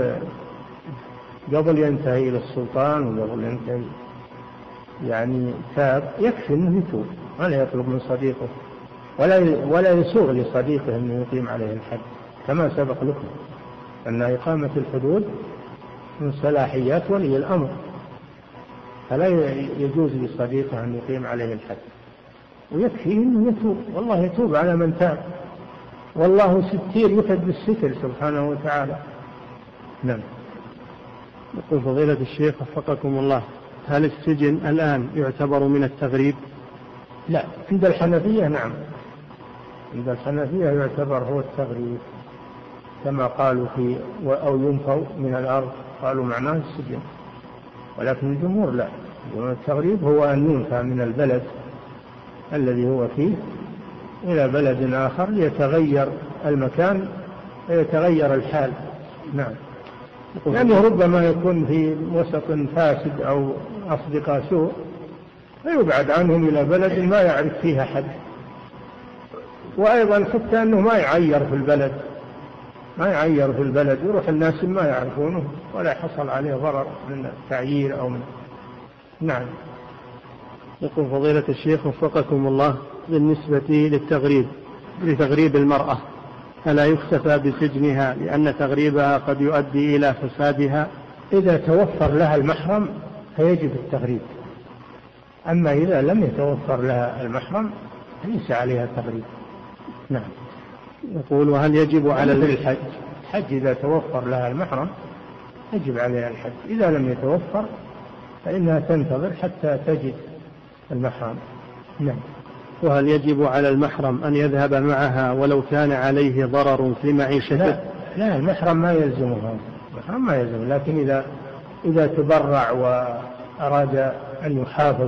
قبل ينتهي إلى السلطان وقبل ينتهي يعني تاب، يكفي أنه يتوب ولا يطلب من صديقه ولا يسوغ لصديقه أنه يقيم عليه الحد، كما سبق لكم أن إقامة الحدود من صلاحيات ولي الأمر، فلا يجوز لصديقه أن يقيم عليه الحد، ويكفي أنه يتوب، والله يتوب على من تاب، والله ستير يحب الستر سبحانه وتعالى. نعم. يقول فضيلة الشيخ وفقكم الله: هل السجن الآن يعتبر من التغريب؟ لا، عند الحنفية نعم، عند الحنفية يعتبر هو التغريب كما قالوا في أو ينفوا من الأرض، قالوا معناه السجن، ولكن الجمهور لا، التغريب هو أن ينفى من البلد الذي هو فيه إلى بلد آخر ليتغير المكان ويتغير الحال. نعم. لأنه ربما يكون في وسط فاسد أو أصدقاء سوء فيبعد عنهم إلى بلد ما يعرف فيها حد، وأيضا حتى أنه ما يعير في البلد، يروح الناس ما يعرفونه ولا يحصل عليه ضرر من التعيير أو من. نعم. يقول فضيلة الشيخ وفقكم الله: بالنسبة لتغريب المرأة ألا يكتفى بسجنها لأن تغريبها قد يؤدي إلى فسادها؟ إذا توفر لها المحرم فيجب التغريب، أما إذا لم يتوفر لها المحرم ليس عليها تغريب. نعم. يقول: وهل يجب على الحج إذا توفر لها المحرم يجب عليها الحج، إذا لم يتوفر فإنها تنتظر حتى تجد المحرم. نعم. وهل يجب على المحرم أن يذهب معها ولو كان عليه ضرر في معيشته؟ لا، المحرم ما يلزمه، المحرم ما يلزمه، لكن إذا تبرع وأراد أن يحافظ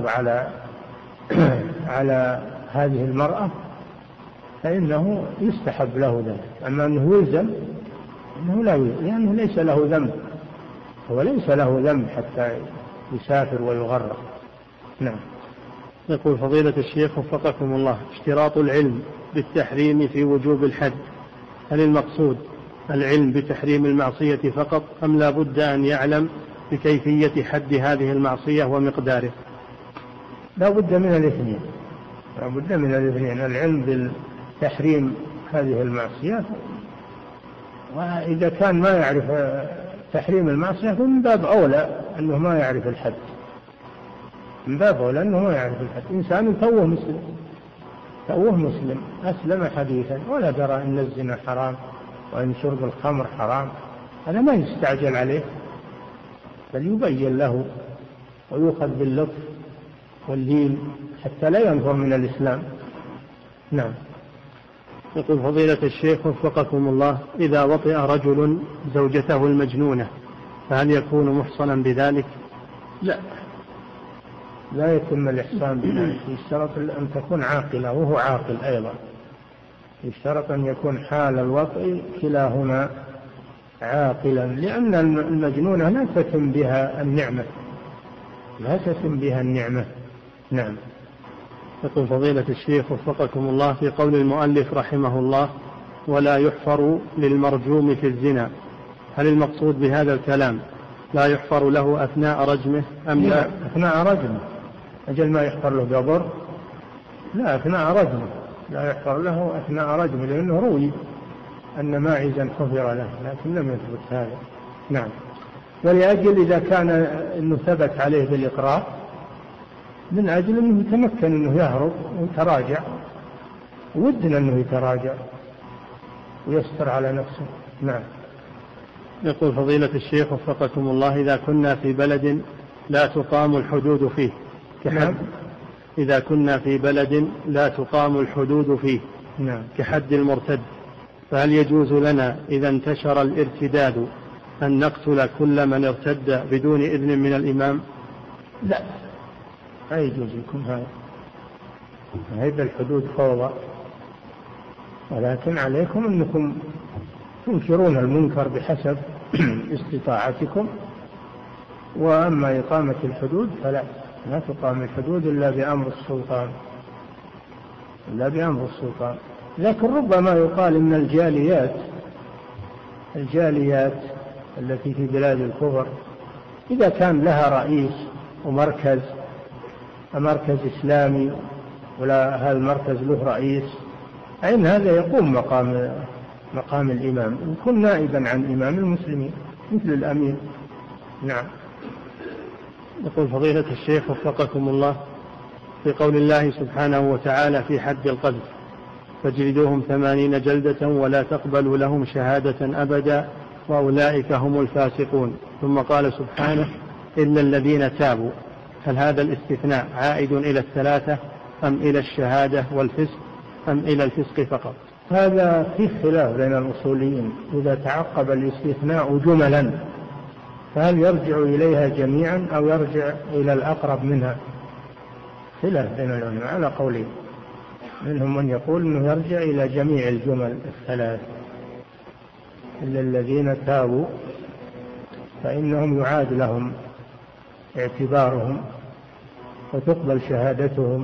على هذه المرأة فإنه يستحب له ذلك، أما أنه يلزم أنه لا يلزم، لأنه ليس له ذنب، هو ليس له ذنب حتى يسافر ويغرق. نعم. يقول فضيلة الشيخ وفقكم الله: اشتراط العلم بالتحريم في وجوب الحد، هل المقصود العلم بتحريم المعصية فقط أم لا بد أن يعلم بكيفية حد هذه المعصية ومقداره؟ لا بد من الاثنين، العلم بتحريم هذه المعصية، وإذا كان ما يعرف تحريم المعصية فمن باب أولى أنه ما يعرف الحد، من بابه لأنه ما يعرف الحد. إنسان توه مسلم أسلم حديثا ولا درى أن الزنا حرام وأن شرب الخمر حرام، هذا ما يستعجل عليه، بل يبين له ويؤخذ باللطف واللين حتى لا ينفر من الإسلام. نعم. يقول فضيلة الشيخ وفقكم الله: إذا وطئ رجل زوجته المجنونة فهل يكون محصنا بذلك؟ لا يتم الإحسان بذلك، يشترط أن تكون عاقلة وهو عاقل أيضا، يشترط أن يكون حال الوطئ كلاهما عاقلا، لأن المجنونة لا تتم بها النعمة. نعم. يقول فضيلة الشيخ وفقكم الله: في قول المؤلف رحمه الله: ولا يحفر للمرجوم في الزنا، هل المقصود بهذا الكلام لا يحفر له أثناء رجمه أم لا؟ أثناء رجمه، أجل ما يحفر له قبر، لا، أثناء رجمه لا يحفر له أثناء رجمه، لأنه روي أن ماعزا حفر له لكن لم يثبت هذا. نعم. ولأجل إذا كان أنه ثبت عليه بالإقرار، من أجل أنه يتمكن أنه يهرب ويتراجع، ودنا أنه يتراجع ويستر على نفسه. نعم. يقول فضيلة الشيخ وفقكم الله: إذا كنا في بلد لا تقام الحدود فيه نعم. إذا كنا في بلد لا تقام الحدود فيه نعم. كحد المرتد، فهل يجوز لنا إذا انتشر الارتداد أن نقتل كل من ارتد بدون إذن من الإمام؟ لا يجوز لكم هذا، هذه الحدود فوضى، ولكن عليكم أنكم تنكرون المنكر بحسب استطاعتكم، وأما إقامة الحدود فلا تقام الحدود إلا بأمر السلطان. لكن ربما يقال إن الجاليات التي في بلاد الكفر إذا كان لها رئيس ومركز إسلامي ولا هذا المركز له رئيس، أين هذا يقوم مقام الإمام، يكون نائبا عن إمام المسلمين مثل الأمير. نعم. يقول فضيلة الشيخ وفقكم الله: في قول الله سبحانه وتعالى في حد القذف: فاجلدوهم 80 جلدة ولا تقبلوا لهم شهادة أبدا وأولئك هم الفاسقون، ثم قال سبحانه: إلا الذين تابوا، هل هذا الاستثناء عائد إلى الثلاثة أم إلى الشهادة والفسق أم إلى الفسق فقط؟ هذا فيه خلاف بين الأصوليين، إذا تعقب الاستثناء جملا فهل يرجع إليها جميعا أو يرجع إلى الأقرب منها؟ خلاف بين العلماء على قولين، منهم من يقول أنه يرجع إلى جميع الجمل الثلاث، إلا الذين تابوا فإنهم يعاد لهم اعتبارهم وتقبل شهادتهم،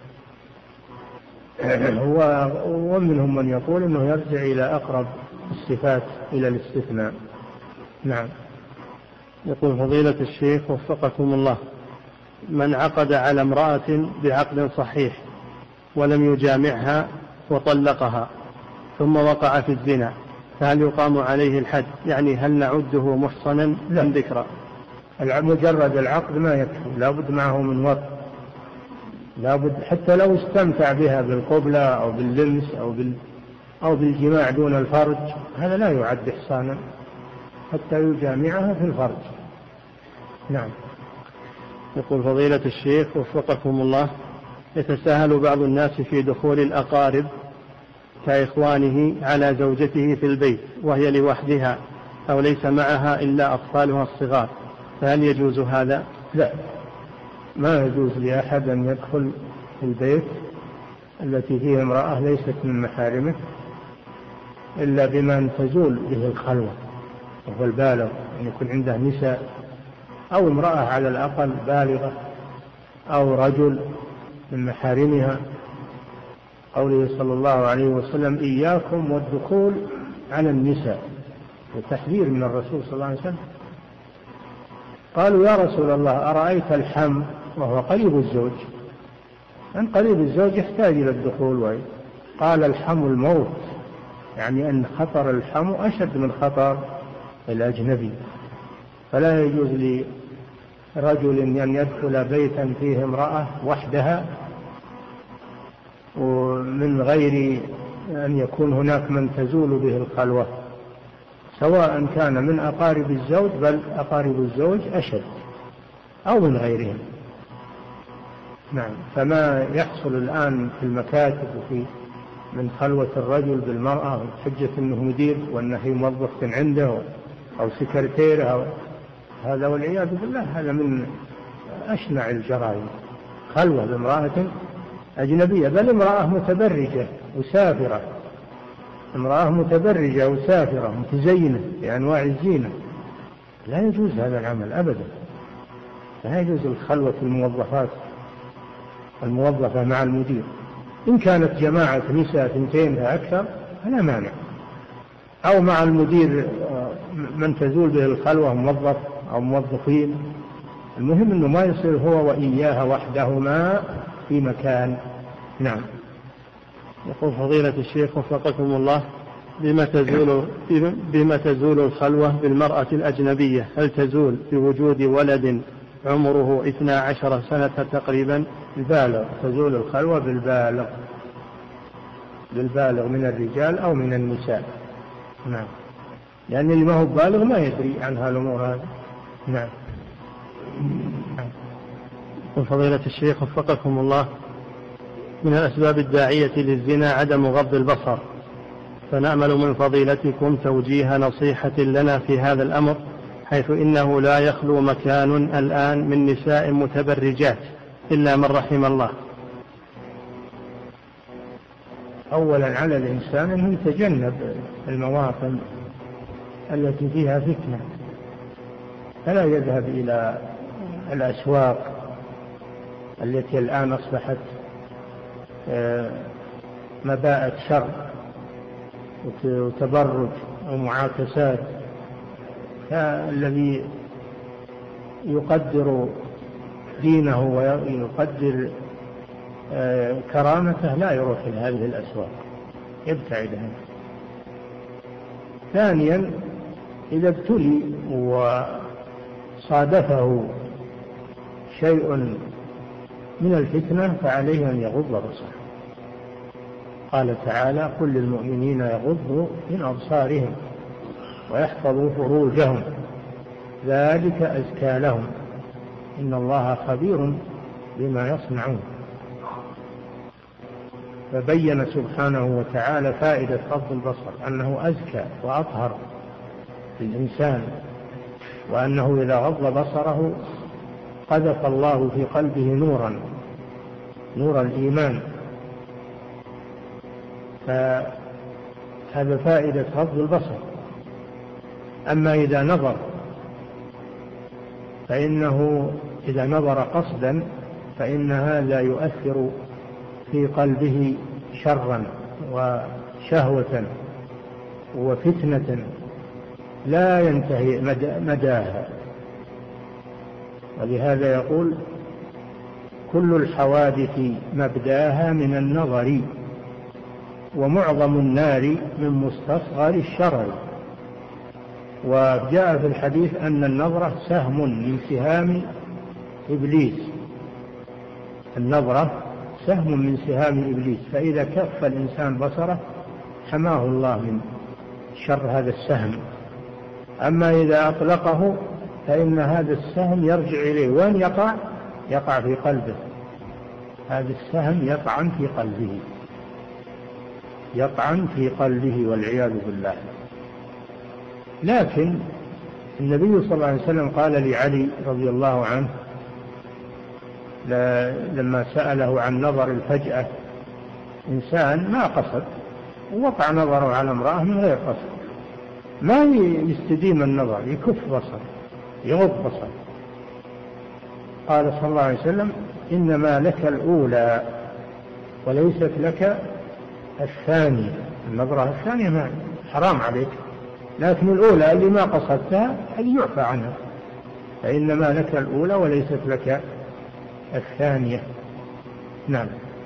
ومنهم من يقول أنه يرجع إلى أقرب الصفات إلى الاستثناء. نعم. يقول فضيلة الشيخ وفقكم الله: من عقد على امرأة بعقد صحيح ولم يجامعها وطلقها ثم وقع في الزنا، فهل يقام عليه الحد؟ يعني هل نعده محصنا أم ذكرا؟ مجرد العقد ما يكفي، لابد معه من وطء، لابد حتى لو استمتع بها بالقبلة أو باللمس أو بالجماع دون الفرج، هذا لا يعد إحصانا حتى يجامعها في الفرج. نعم. يقول فضيلة الشيخ وفقكم الله: يتساهل بعض الناس في دخول الأقارب كإخوانه على زوجته في البيت وهي لوحدها أو ليس معها إلا أطفالها الصغار، فهل يجوز هذا؟ لا، ما يجوز لأحد أن يدخل البيت التي فيه امرأة ليست من محارمه إلا بمن تزول به الخلوة، وهو البالغ، أن يكون عنده نساء أو امرأة على الأقل بالغة أو رجل من محارمها. قوله صلى الله عليه وسلم: إياكم والدخول على النساء، وتحذير من الرسول صلى الله عليه وسلم. قالوا: يا رسول الله أرأيت الحم وهو قريب الزوج، أن قريب الزوج يحتاج إلى الدخول، قال: الحم الموت، يعني أن خطر الحم أشد من خطر الأجنبي، فلا يجوز رجل أن يدخل بيتا فيه امرأة وحدها ومن غير أن يكون هناك من تزول به الخلوة، سواء كان من أقارب الزوج، بل أقارب الزوج أشد، أو من غيرهم. نعم. فما يحصل الآن في المكاتب وفي من خلوة الرجل بالمرأة حجة أنه مدير وأنه موظف عنده أو سكرتير أو هذا، والعياذ بالله هذا من أشنع الجرائم. خلوة بامرأة أجنبية، بل امرأة متبرجة وسافرة، امرأة متبرجة وسافرة متزينة بأنواع الزينة، لا يجوز هذا العمل أبدا. لا يجوز الخلوة الموظفات الموظفة مع المدير. إن كانت جماعة نساء 2 فأكثر فلا مانع، أو مع المدير من تزول به الخلوة موظف أو موظفين، المهم أنه ما يصير هو وإياها وحدهما في مكان. نعم. يقول فضيلة الشيخ وفقكم الله: بما تزول الخلوة بالمرأة الأجنبية؟ هل تزول بوجود ولد عمره 12 سنة تقريبا؟ البالغ، تزول الخلوة بالبالغ من الرجال أو من النساء. نعم. لأن اللي ما هو بالغ ما يدري عن هالأمور هذه. نعم. يقول فضيلة الشيخ وفقكم الله: من الأسباب الداعية للزنا عدم غض البصر، فنأمل من فضيلتكم توجيه نصيحة لنا في هذا الأمر، حيث إنه لا يخلو مكان الآن من نساء متبرجات إلا من رحم الله. أولا على الإنسان أن يتجنب المواطن التي فيها فتنة، فلا يذهب إلى الأسواق التي الآن أصبحت مباءة شر وتبرج ومعاكسات. الذي يقدر دينه ويقدر كرامته لا يروح إلى هذه الأسواق، يبتعد عنها. ثانيا، إذا ابتلي وصادفه شيء من الفتنة فعليه أن يغض بصره. قال تعالى: قل للمؤمنين يغضوا من أبصارهم ويحفظوا فروجهم ذلك أزكى لهم إن الله خبير بما يصنعون. فبين سبحانه وتعالى فائدة غض البصر، أنه أزكى وأطهر للإنسان، وأنه إذا غض بصره قذف الله في قلبه نور الإيمان. فهذا فائدة غض البصر. أما إذا نظر فإنه إذا نظر قصدا فإن هذا يؤثر في قلبه شرا وشهوة وفتنة لا ينتهي مداها. ولهذا يقول: كل الحوادث مبداها من النظر ومعظم النار من مستصغر الشرر. وجاء في الحديث أن النظرة سهم من سهام إبليس، النظرة سهم من سهام إبليس، فإذا كف الإنسان بصره حماه الله من شر هذا السهم. أما إذا أطلقه فإن هذا السهم يرجع إليه، وين يقع في قلبه. هذا السهم يطعن في قلبه والعياذ بالله. لكن النبي صلى الله عليه وسلم قال لعلي رضي الله عنه لما سأله عن نظر الفجأة: إنسان ما قصد ووقع نظره على امرأة من غير قصد، ما يستديم النظر، يكف بصر، يغض بصر. قال صلى الله عليه وسلم: إنما لك الأولى وليست لك الثانية. النظرة الثانية ما حرام عليك، لكن الأولى اللي ما قصدتها هذه يعفى عنها، فإنما لك الأولى وليست لك الثانية. نعم.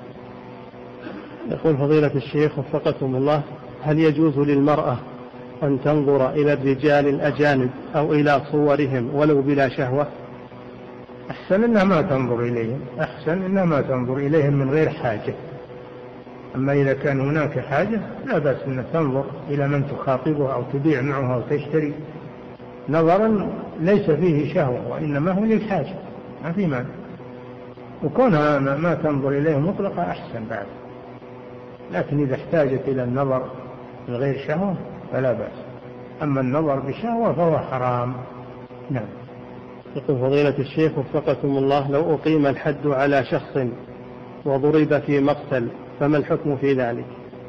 يقول فضيلة الشيخ وفقكم الله: هل يجوز للمرأة أن تنظر إلى الرجال الأجانب أو إلى صورهم ولو بلا شهوة؟ أحسن إنها ما تنظر إليهم، أحسن إنها ما تنظر إليهم من غير حاجة. أما إذا كان هناك حاجة لا بأس أن تنظر إلى من تخاطبه أو تبيع معه أو تشتري، نظرا ليس فيه شهوة وإنما هو للحاجة، ما في مانع. وكونها ما تنظر إليه مطلقة أحسن بعد، لكن إذا احتاجت إلى النظر من غير شهوة فلا بأس. أما النظر بشهوة فهو حرام. نعم. يقول فضيلة الشيخ وفقكم الله: لو أقيم الحد على شخص وضرب في مقتل فما الحكم في ذلك؟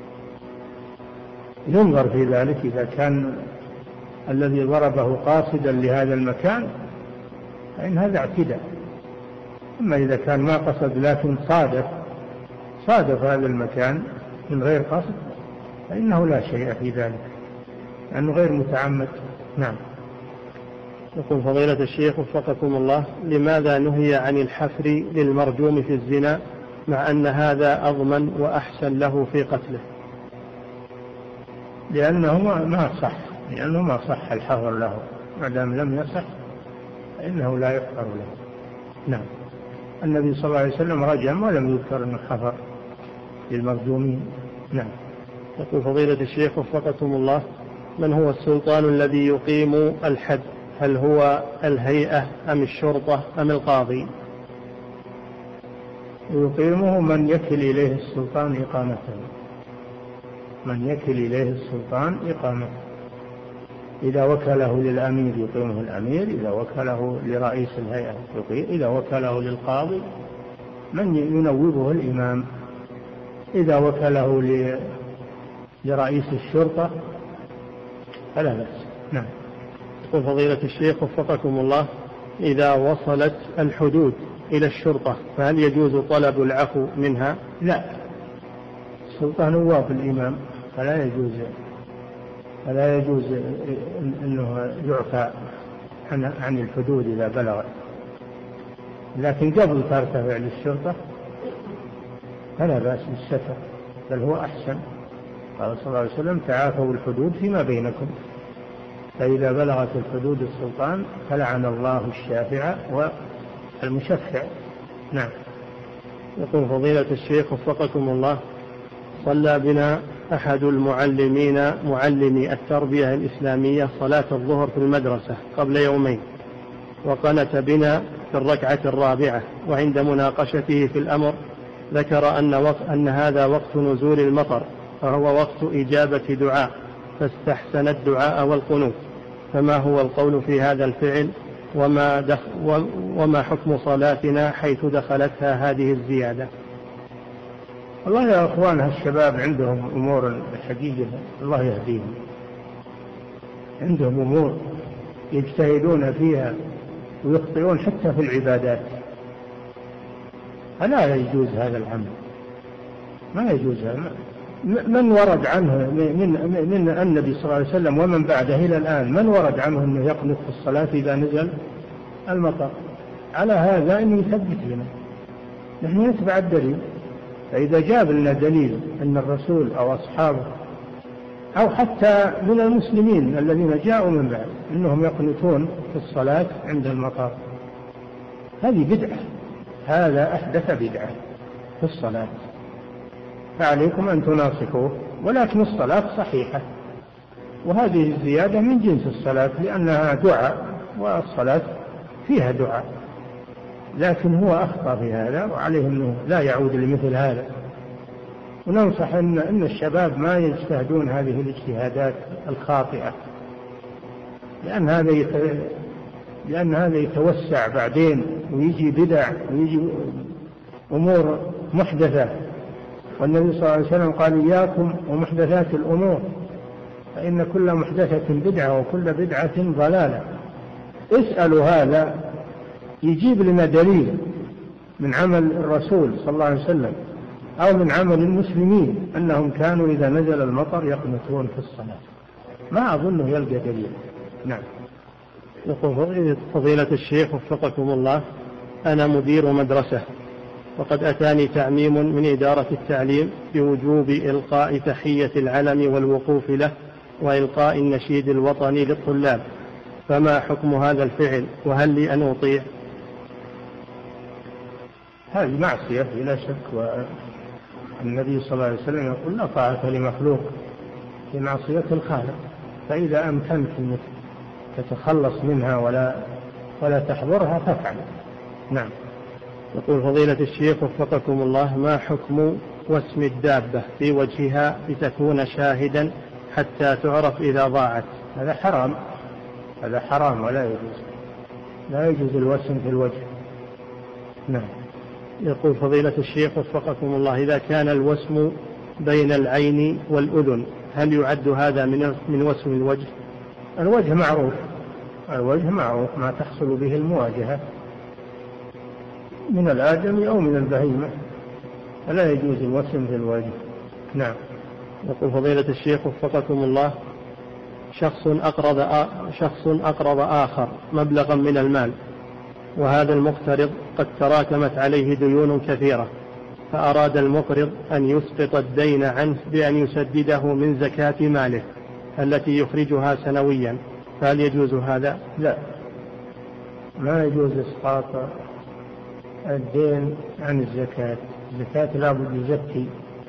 ينظر في ذلك، إذا كان الذي ضربه قاصدا لهذا المكان فإن هذا اعتداء. أما إذا كان ما قصد لكن صادف هذا المكان من غير قصد فإنه لا شيء في ذلك لأنه غير متعمد. نعم. يقول فضيلة الشيخ وفقكم الله: لماذا نهي عن الحفر للمرجوم في الزنا مع أن هذا أضمن وأحسن له في قتله؟ لأنه ما صح الحفر له، ما دام لم يصح فإنه لا يحفر له. نعم. النبي صلى الله عليه وسلم رجم ولم يذكر أنه حفر للمرجومين. نعم. يقول فضيلة الشيخ وفقكم الله: من هو السلطان الذي يقيم الحد؟ هل هو الهيئة أم الشرطة أم القاضي؟ يقيمه من يكل إليه السلطان إقامته، من يكل إليه السلطان إقامته. إذا وكله للأمير يقيمه الأمير، إذا وكله لرئيس الهيئة يقيم، إذا وكله للقاضي من ينوبه الإمام، إذا وكله لرئيس الشرطة فلا بأس. نعم. يقول فضيلة الشيخ وفقكم الله: إذا وصلت الحدود إلى الشرطة فهل يجوز طلب العفو منها؟ لا، السلطة نواب الإمام فلا يجوز أنه يعفى عن الحدود إذا بلغت، لكن قبل ترتفع للشرطة فلا بأس بالستر، بل هو أحسن. قال صلى الله عليه وسلم: تعافوا الحدود فيما بينكم، فإذا بلغت الحدود السلطان فلعن الله الشافع والمشفع. نعم. يقول فضيلة الشيخ وفقكم الله: صلى بنا أحد المعلمين معلمي التربية الإسلامية صلاة الظهر في المدرسة قبل يومين، وقنت بنا في الركعة الرابعة، وعند مناقشته في الأمر ذكر أن هذا وقت نزول المطر فهو وقت إجابة دعاء، فاستحسن الدعاء والقنوت، فما هو القول في هذا الفعل وما حكم صلاتنا حيث دخلتها هذه الزيادة؟ والله يا أخوان، الشباب عندهم أمور حقيقة الله يهديهم، عندهم أمور يجتهدون فيها ويخطئون حتى في العبادات، فلا يجوز هذا العمل، ما يجوز. من ورد عنه من النبي صلى الله عليه وسلم ومن بعده إلى الآن من ورد عنه أنه يقنط في الصلاة إذا نزل المطر؟ على هذا أنه يثبت لنا، نحن نتبع الدليل. فإذا جاب لنا دليل أن الرسول أو أصحابه أو حتى من المسلمين الذين جاءوا من بعد أنهم يقنطون في الصلاة عند المطر، هذه بدعة، هذا أحدث بدعة في الصلاة، فعليكم أن تناصحوه. ولكن الصلاة صحيحة، وهذه الزيادة من جنس الصلاة لأنها دعاء، والصلاة فيها دعاء، لكن هو أخطأ في هذا، وعليه أنه لا يعود لمثل هذا. وننصح أن الشباب ما يجتهدون هذه الاجتهادات الخاطئة، لأن هذا يتوسع بعدين ويجي بدع ويجي أمور محدثة. والنبي صلى الله عليه وسلم قال: إياكم ومحدثات الأمور فإن كل محدثة بدعة وكل بدعة ضلالة. اسألوا هذا يجيب لنا دليل من عمل الرسول صلى الله عليه وسلم أو من عمل المسلمين أنهم كانوا إذا نزل المطر يقنطون في الصلاة، ما أظنه يلقى دليل. نعم. يقول فضيلة الشيخ وفقكم الله: أنا مدير مدرسة، وقد أتاني تعميم من إدارة التعليم بوجوب إلقاء تحية العلم والوقوف له وإلقاء النشيد الوطني للطلاب، فما حكم هذا الفعل وهل لي أن أطيع؟ هذه معصية بلا شك، والنبي صلى الله عليه وسلم يقول لا طاعة لمخلوق في معصية الخالق، فإذا أمكنت أنك تتخلص منها ولا تحضرها فافعل. نعم. يقول فضيلة الشيخ وفقكم الله: ما حكم واسم الدابة في وجهها لتكون شاهدا حتى تعرف إذا ضاعت؟ هذا حرام، هذا حرام ولا يجوز، لا يجوز الوسم في الوجه. نعم. يقول فضيلة الشيخ وفقكم الله: إذا كان الوسم بين العين والأذن هل يعد هذا من وسم الوجه؟ الوجه معروف، الوجه معروف ما تحصل به المواجهة من الآدم أو من البهيمة، فلا يجوز الوسم في الوجه. نعم. يقول فضيلة الشيخ وفقكم الله: شخص أقرض آخر مبلغا من المال، وهذا المقترض قد تراكمت عليه ديون كثيرة، فأراد المقرض أن يسقط الدين عنه بأن يسدده من زكاة ماله التي يخرجها سنويا، فهل يجوز هذا؟ لا، ما يجوز إسقاط الدين عن الزكاة. الزكاة لا بد يزكي،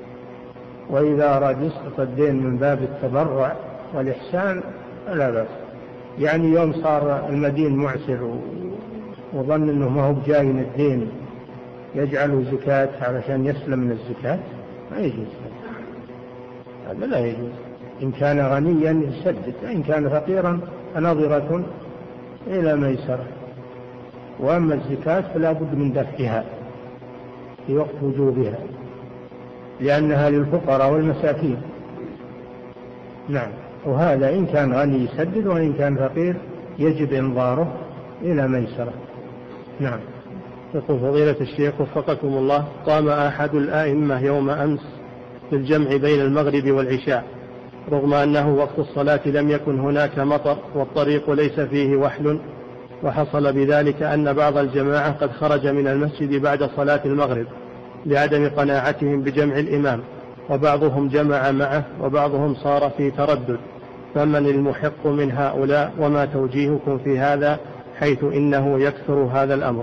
وإذا أراد يسقط الدين من باب التبرع والإحسان فلا بأس. يعني يوم صار المدين معسر وظن أنه ما هو بجاين الدين يجعله زكاة علشان يسلم من الزكاة، ما يجوز هذا، لا يجوز. إن كان غنيا يسدد، إن كان فقيرا فنظرة إلى ميسرة. وأما الزكاة فلا بد من دفعها في وقت وجوبها، لأنها للفقراء والمساكين. نعم. وهذا إن كان غني يسدد، وإن كان فقير يجب إنظاره إلى ميسرة. نعم. يقول فضيلة الشيخ وفقكم الله: قام أحد الآئمة يوم أمس بالجمع بين المغرب والعشاء، رغم أنه وقت الصلاة لم يكن هناك مطر والطريق ليس فيه وحل، وحصل بذلك أن بعض الجماعة قد خرج من المسجد بعد صلاة المغرب لعدم قناعتهم بجمع الإمام، وبعضهم جمع معه وبعضهم صار في تردد، فمن المحق من هؤلاء وما توجيهكم في هذا، حيث إنه يكثر هذا الأمر؟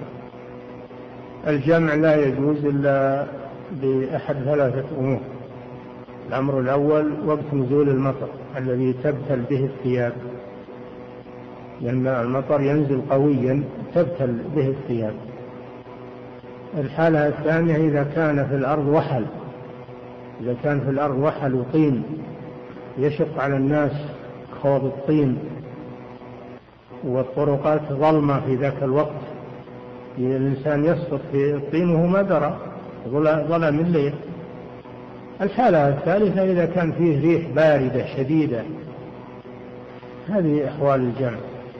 الجمع لا يجوز إلا بأحد ثلاثة أمور. الأمر الأول وقت نزول المطر الذي تبتل به الثياب، لأن المطر ينزل قويا تبتل به الثياب. الحالة الثانية إذا كان في الأرض وحل، إذا كان في الأرض وحل وطين يشق على الناس خوض الطين، والطرقات ظلمة في ذاك الوقت، الإنسان يسقط في الطين وهو ما درى، ظلم الليل. الحالة الثالثة إذا كان فيه ريح باردة شديدة، هذه أحوال الجمع،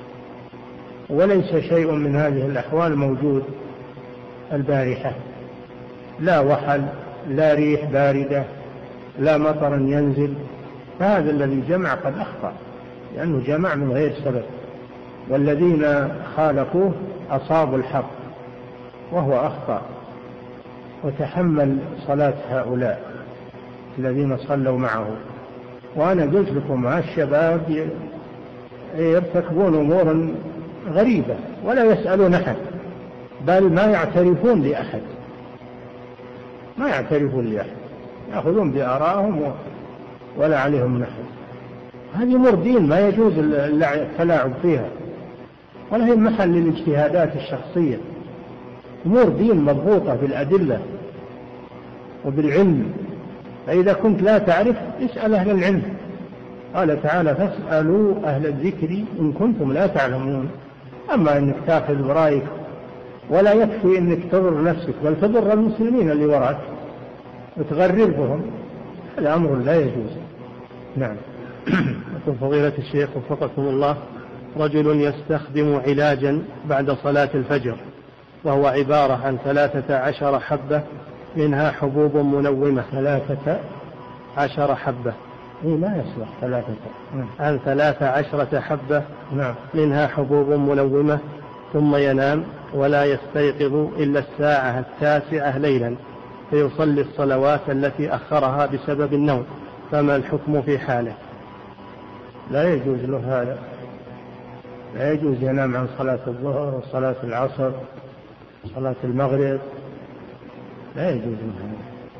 وليس شيء من هذه الأحوال موجود البارحة، لا وحل، لا ريح باردة، لا مطر ينزل، فهذا الذي جمع قد أخطأ، لأنه جمع من غير سبب، والذين خالفوه أصابوا الحق وهو أخطأ، وتحمل صلاة هؤلاء الذين صلوا معه. وأنا قلت لكم الشباب يرتكبون أمورا غريبة ولا يسألون أحد، بل ما يعترفون لأحد، ما يعترفون لأحد، يأخذون بآرائهم ولا عليهم نحن. هذه أمور دين ما يجوز التلاعب فيها، ولا هي محل للاجتهادات الشخصية. أمور دين مضبوطة بالأدلة وبالعلم، فإذا كنت لا تعرف اسأل أهل العلم. قال تعالى: فاسألوا أهل الذكر إن كنتم لا تعلمون. أما أنك تأخذ برأيك، ولا يكفي أنك تضر نفسك بل تضر المسلمين اللي وراك وتغربهم، هذا أمر لا يجوز. نعم. يقول فضيلة الشيخ وفقكم الله: رجل يستخدم علاجا بعد صلاة الفجر، وهو عبارة عن 13 حبة منها حبوب منومة. 13 حبة؟ إيه لا يصلح 3. عن 13 حبة. نعم. منها حبوب منومة، ثم ينام ولا يستيقظ إلا الساعة 9 ليلا، فيصلي الصلوات التي أخرها بسبب النوم، فما الحكم في حاله؟ لا يجوز له هذا، لا يجوز ينام عن صلاة الظهر وصلاة العصر وصلاة المغرب لا يجوز هذا.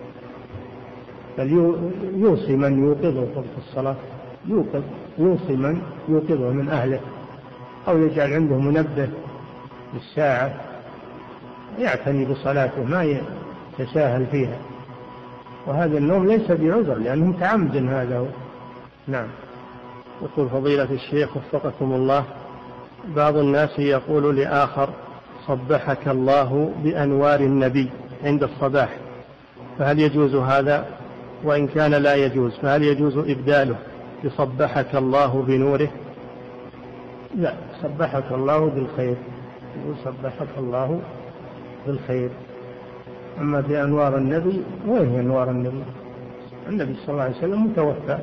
بل يوصي من يوقظه في الصلاة، يوصي من يوقظه من أهله، أو يجعل عنده منبه بالساعة يعتني بصلاته ما يتساهل فيها. وهذا النوم ليس بعذر لأنه متعمد هذا هو. نعم. يقول فضيلة الشيخ وفقكم الله: بعض الناس يقول لآخر: صبحك الله بأنوار النبي عند الصباح، فهل يجوز هذا؟ وإن كان لا يجوز فهل يجوز إبداله بصبحك الله بنوره؟ لا، صبحك الله بالخير، صبحك الله بالخير. أما بأنوار النبي، وين هي أنوار النبي؟ النبي صلى الله عليه وسلم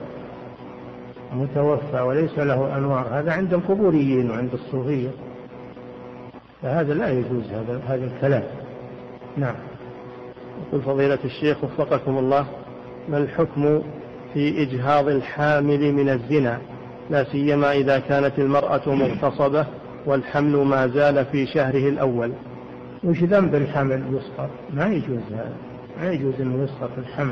متوفى وليس له أنوار، هذا عند القبوريين وعند الصوفية، فهذا لا يجوز هذا الكلام. نعم. يقول فضيلة الشيخ وفقكم الله: ما الحكم في إجهاض الحامل من الزنا، لا سيما إذا كانت المرأة مغتصبة والحمل ما زال في شهره الأول؟ وش ذنب الحمل يسقط؟ ما يجوز هذا، ما يجوز أن يسقط الحمل.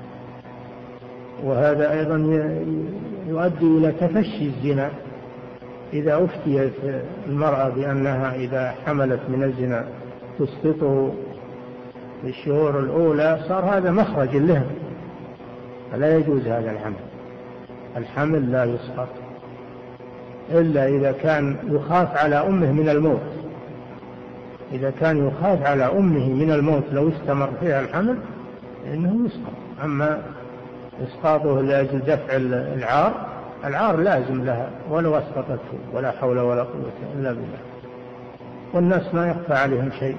وهذا أيضا يؤدي إلى تفشي الزنا. إذا أفتيت المرأة بأنها إذا حملت من الزنا تسقطه في الشهور الأولى، صار هذا مخرج لها، فلا يجوز هذا الحمل. الحمل لا يسقط إلا إذا كان يخاف على أمه من الموت. إذا كان يخاف على أمه من الموت لو استمر فيها الحمل إنه يسقط. أما إسقاطه لأجل دفع العار لازم لها ولو أسقطته، ولا حول ولا قوة إلا بالله. والناس ما يخفى عليهم شيء.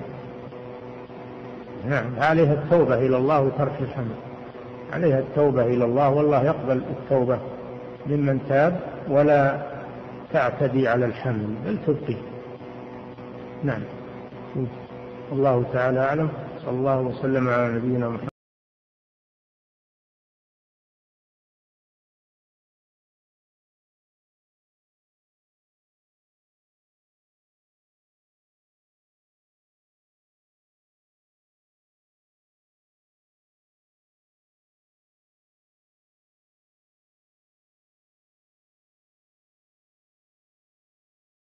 نعم، عليها التوبة إلى الله وترك الحمل، عليها التوبة إلى الله، والله يقبل التوبة ممن تاب، ولا تعتدي على الحمل بل تبقي. نعم. الله تعالى أعلم. صلى الله وسلم على نبينا محمد.